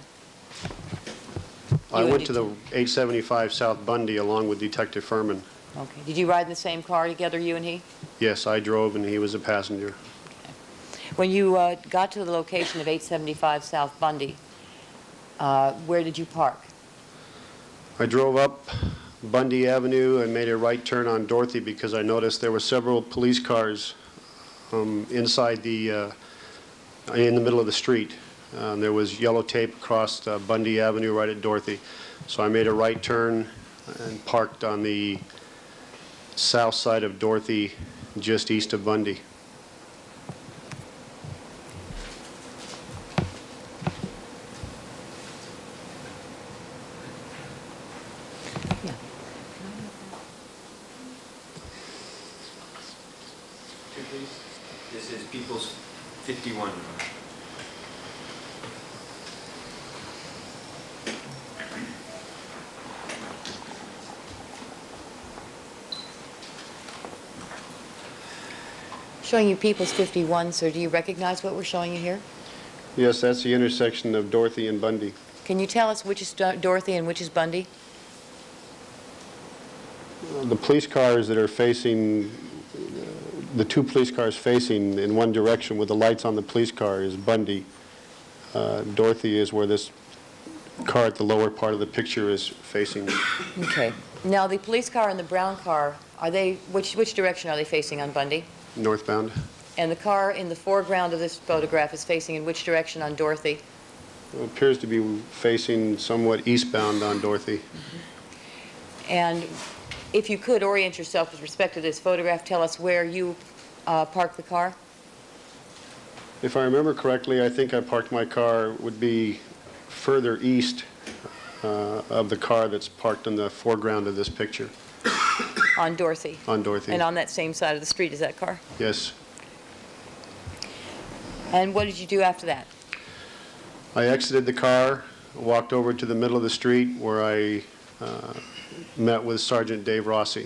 I went to the 875 South Bundy along with Detective Furman. Okay. Did you ride in the same car together, you and he? Yes, I drove and he was a passenger. When you got to the location of 875 South Bundy, where did you park? I drove up Bundy Avenue and made a right turn on Dorothy because I noticed there were several police cars inside in the middle of the street. There was yellow tape across Bundy Avenue right at Dorothy. So I made a right turn and parked on the south side of Dorothy, just east of Bundy. Yeah. This is People's 51. Showing you People's 51, sir. Do you recognize what we're showing you here? Yes, that's the intersection of Dorothy and Bundy. Can you tell us which is Dorothy and which is Bundy? The police cars that are facing, the two police cars facing in one direction with the lights on the police car is Bundy. Dorothy is where this car at the lower part of the picture is facing. Okay. Now, the police car and the brown car, are they, which direction are they facing on Bundy? Northbound. And the car in the foreground of this photograph is facing in which direction on Dorothy? It appears to be facing somewhat eastbound on Dorothy. And if you could orient yourself with respect to this photograph, tell us where you parked the car. If I remember correctly, I think I parked my car would be further east of the car that's parked in the foreground of this picture. On Dorothy? On Dorothy. And on that same side of the street is that car? Yes. And what did you do after that? I exited the car, walked over to the middle of the street where I met with Sergeant Dave Rossi.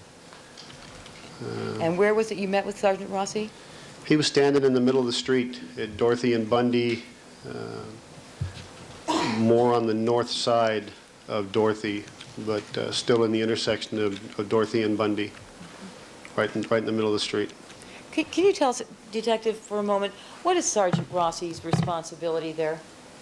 And where was it you met with Sergeant Rossi? He was standing in the middle of the street at Dorothy and Bundy, more on the north side of Dorothy, but still in the intersection of Dorothy and Bundy, right in the middle of the street. Can you tell us, Detective, for a moment, what is Sergeant Rossi's responsibility there?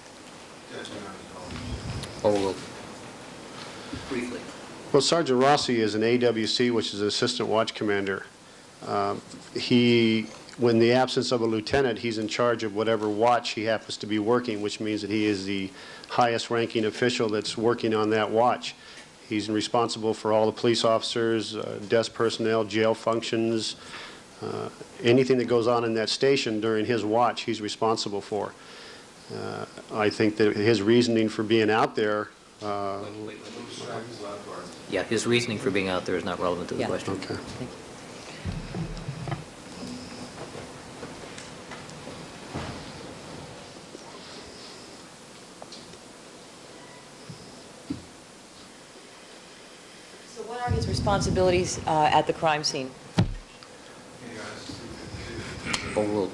Oh, well, briefly. Well, Sergeant Rossi is an AWC, which is an Assistant Watch Commander. When the absence of a lieutenant, he's in charge of whatever watch he happens to be working, which means that he is the highest ranking official that's working on that watch. He's responsible for all the police officers, desk personnel, jail functions, anything that goes on in that station during his watch, he's responsible for. I think that his reasoning for being out there... Yeah, his reasoning for being out there is not relevant to the question. Okay. Thank you. So what are his responsibilities at the crime scene? Oh,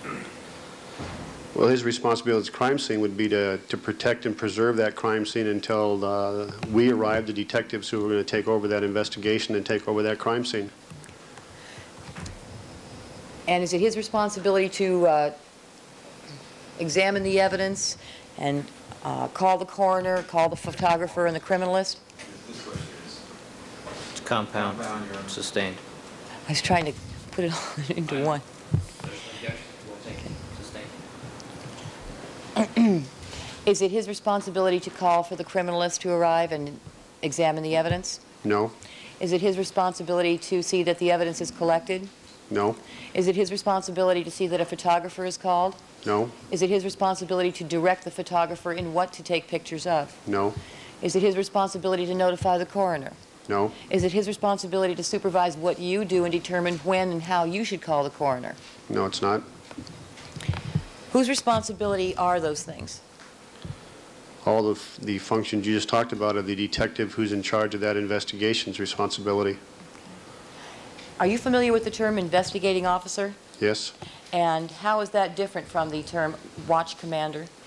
Well, his responsibility at the crime scene would be to protect and preserve that crime scene until we arrive, the detectives who are going to take over that investigation and take over that crime scene. And is it his responsibility to examine the evidence and call the coroner, call the photographer and the criminalist? It's compound, sustained. I was trying to put it all into one. Is it his responsibility to call for the criminalist to arrive and examine the evidence? No. Is it his responsibility to see that the evidence is collected? No. Is it his responsibility to see that a photographer is called? No. Is it his responsibility to direct the photographer in what to take pictures of? No. Is it his responsibility to notify the coroner? No. Is it his responsibility to supervise what you do and determine when and how you should call the coroner? No, it's not. Whose responsibility are those things? All of the functions you just talked about are the detective who's in charge of that investigation's responsibility. Are you familiar with the term investigating officer? Yes. And how is that different from the term watch commander?